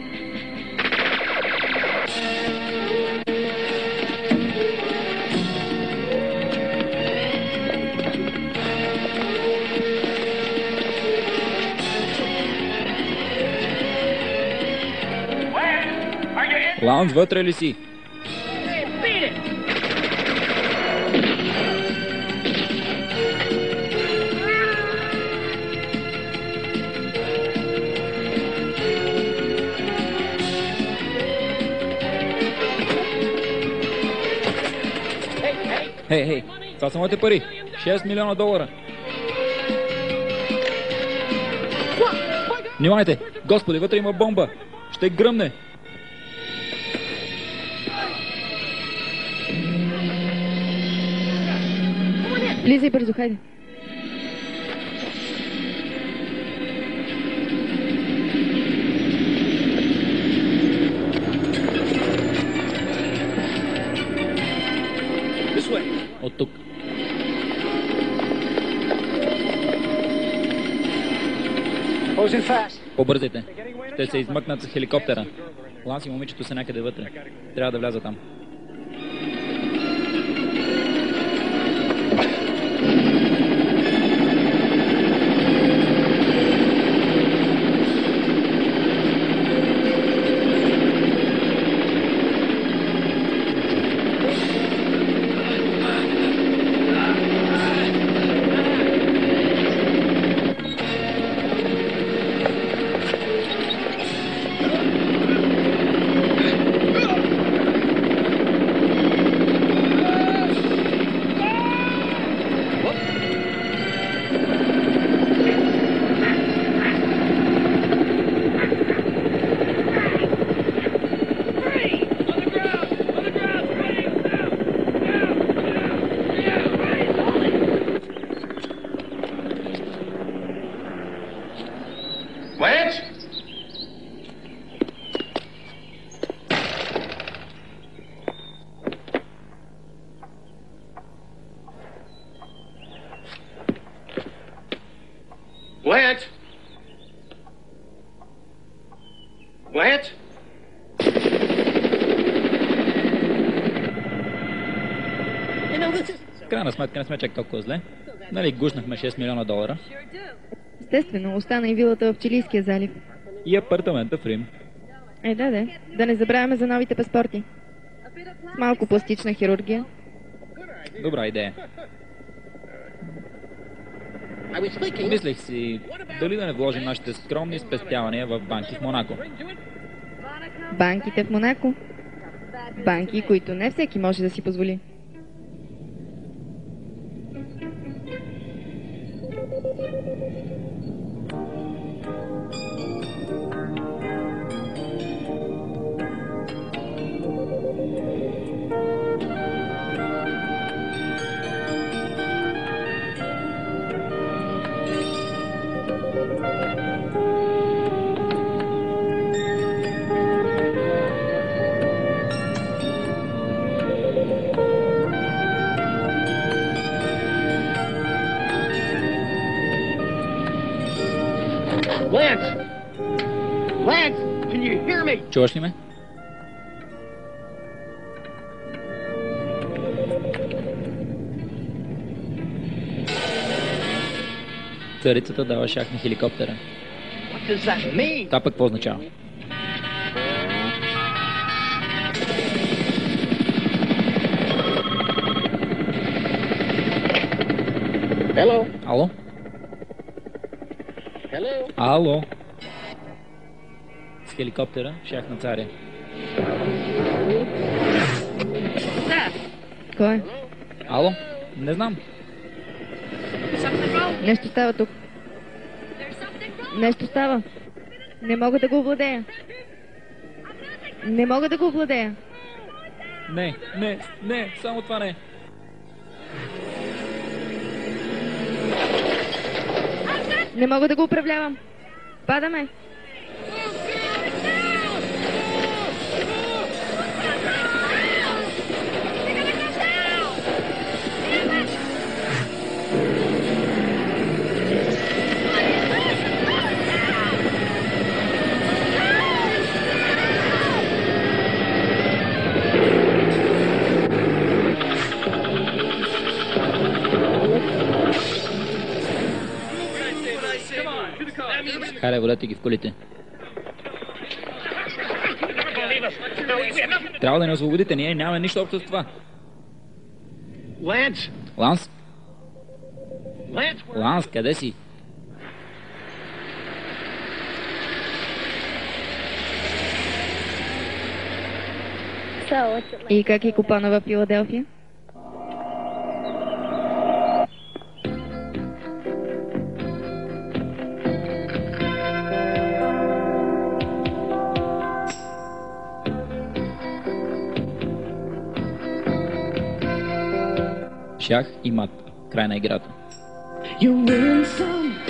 Лаунж, вътре ли си? Хей, хей, това са моите пари. шест милиона долара. Внимайте! Господи, вътре има бомба! Ще гръмне! Влизай бързо, хайде. Closing fast. Побързайте. Ще се измъкнат с хеликоптера. Ланс и момичето са някъде вътре. Трябва да вляза там. Lance? Lance? Lance? В крайна сметка не сме чак толкова зле. Нали гушнахме шест милиона долара? Естествено, остана и вилата в Чилийския залив. И апартамента в Рим. Е, да, да. Да не забравяме за новите паспорти. С малко пластична хирургия. Добра идея. Мислех си, дали да не вложим нашите скромни спестявания в банки в Монако. Банките в Монако. Банки, които не всеки може да си позволи. Lance! Lance, can you hear me? Чуваш ли ме? Царицата дава шах на хеликоптера. What does that mean? Това пък какво означава? Hello? Ало? Hello? Ало? С хеликоптера шах на царя. Кой е? Ало? Не знам. Нещо става тук. Нещо става. Не мога да го овладея. Не мога да го овладея. Не, не, не, само това не. Не мога да го управлявам. Падаме. Хайде, водете ги в колите. Трябва да ни освободите, ние нямаме нищо общо с това. Lance? Ланс? Lance? Ланс, къде си? И как е купона в Филаделфия? Шах и мат. Край на играта. You win some,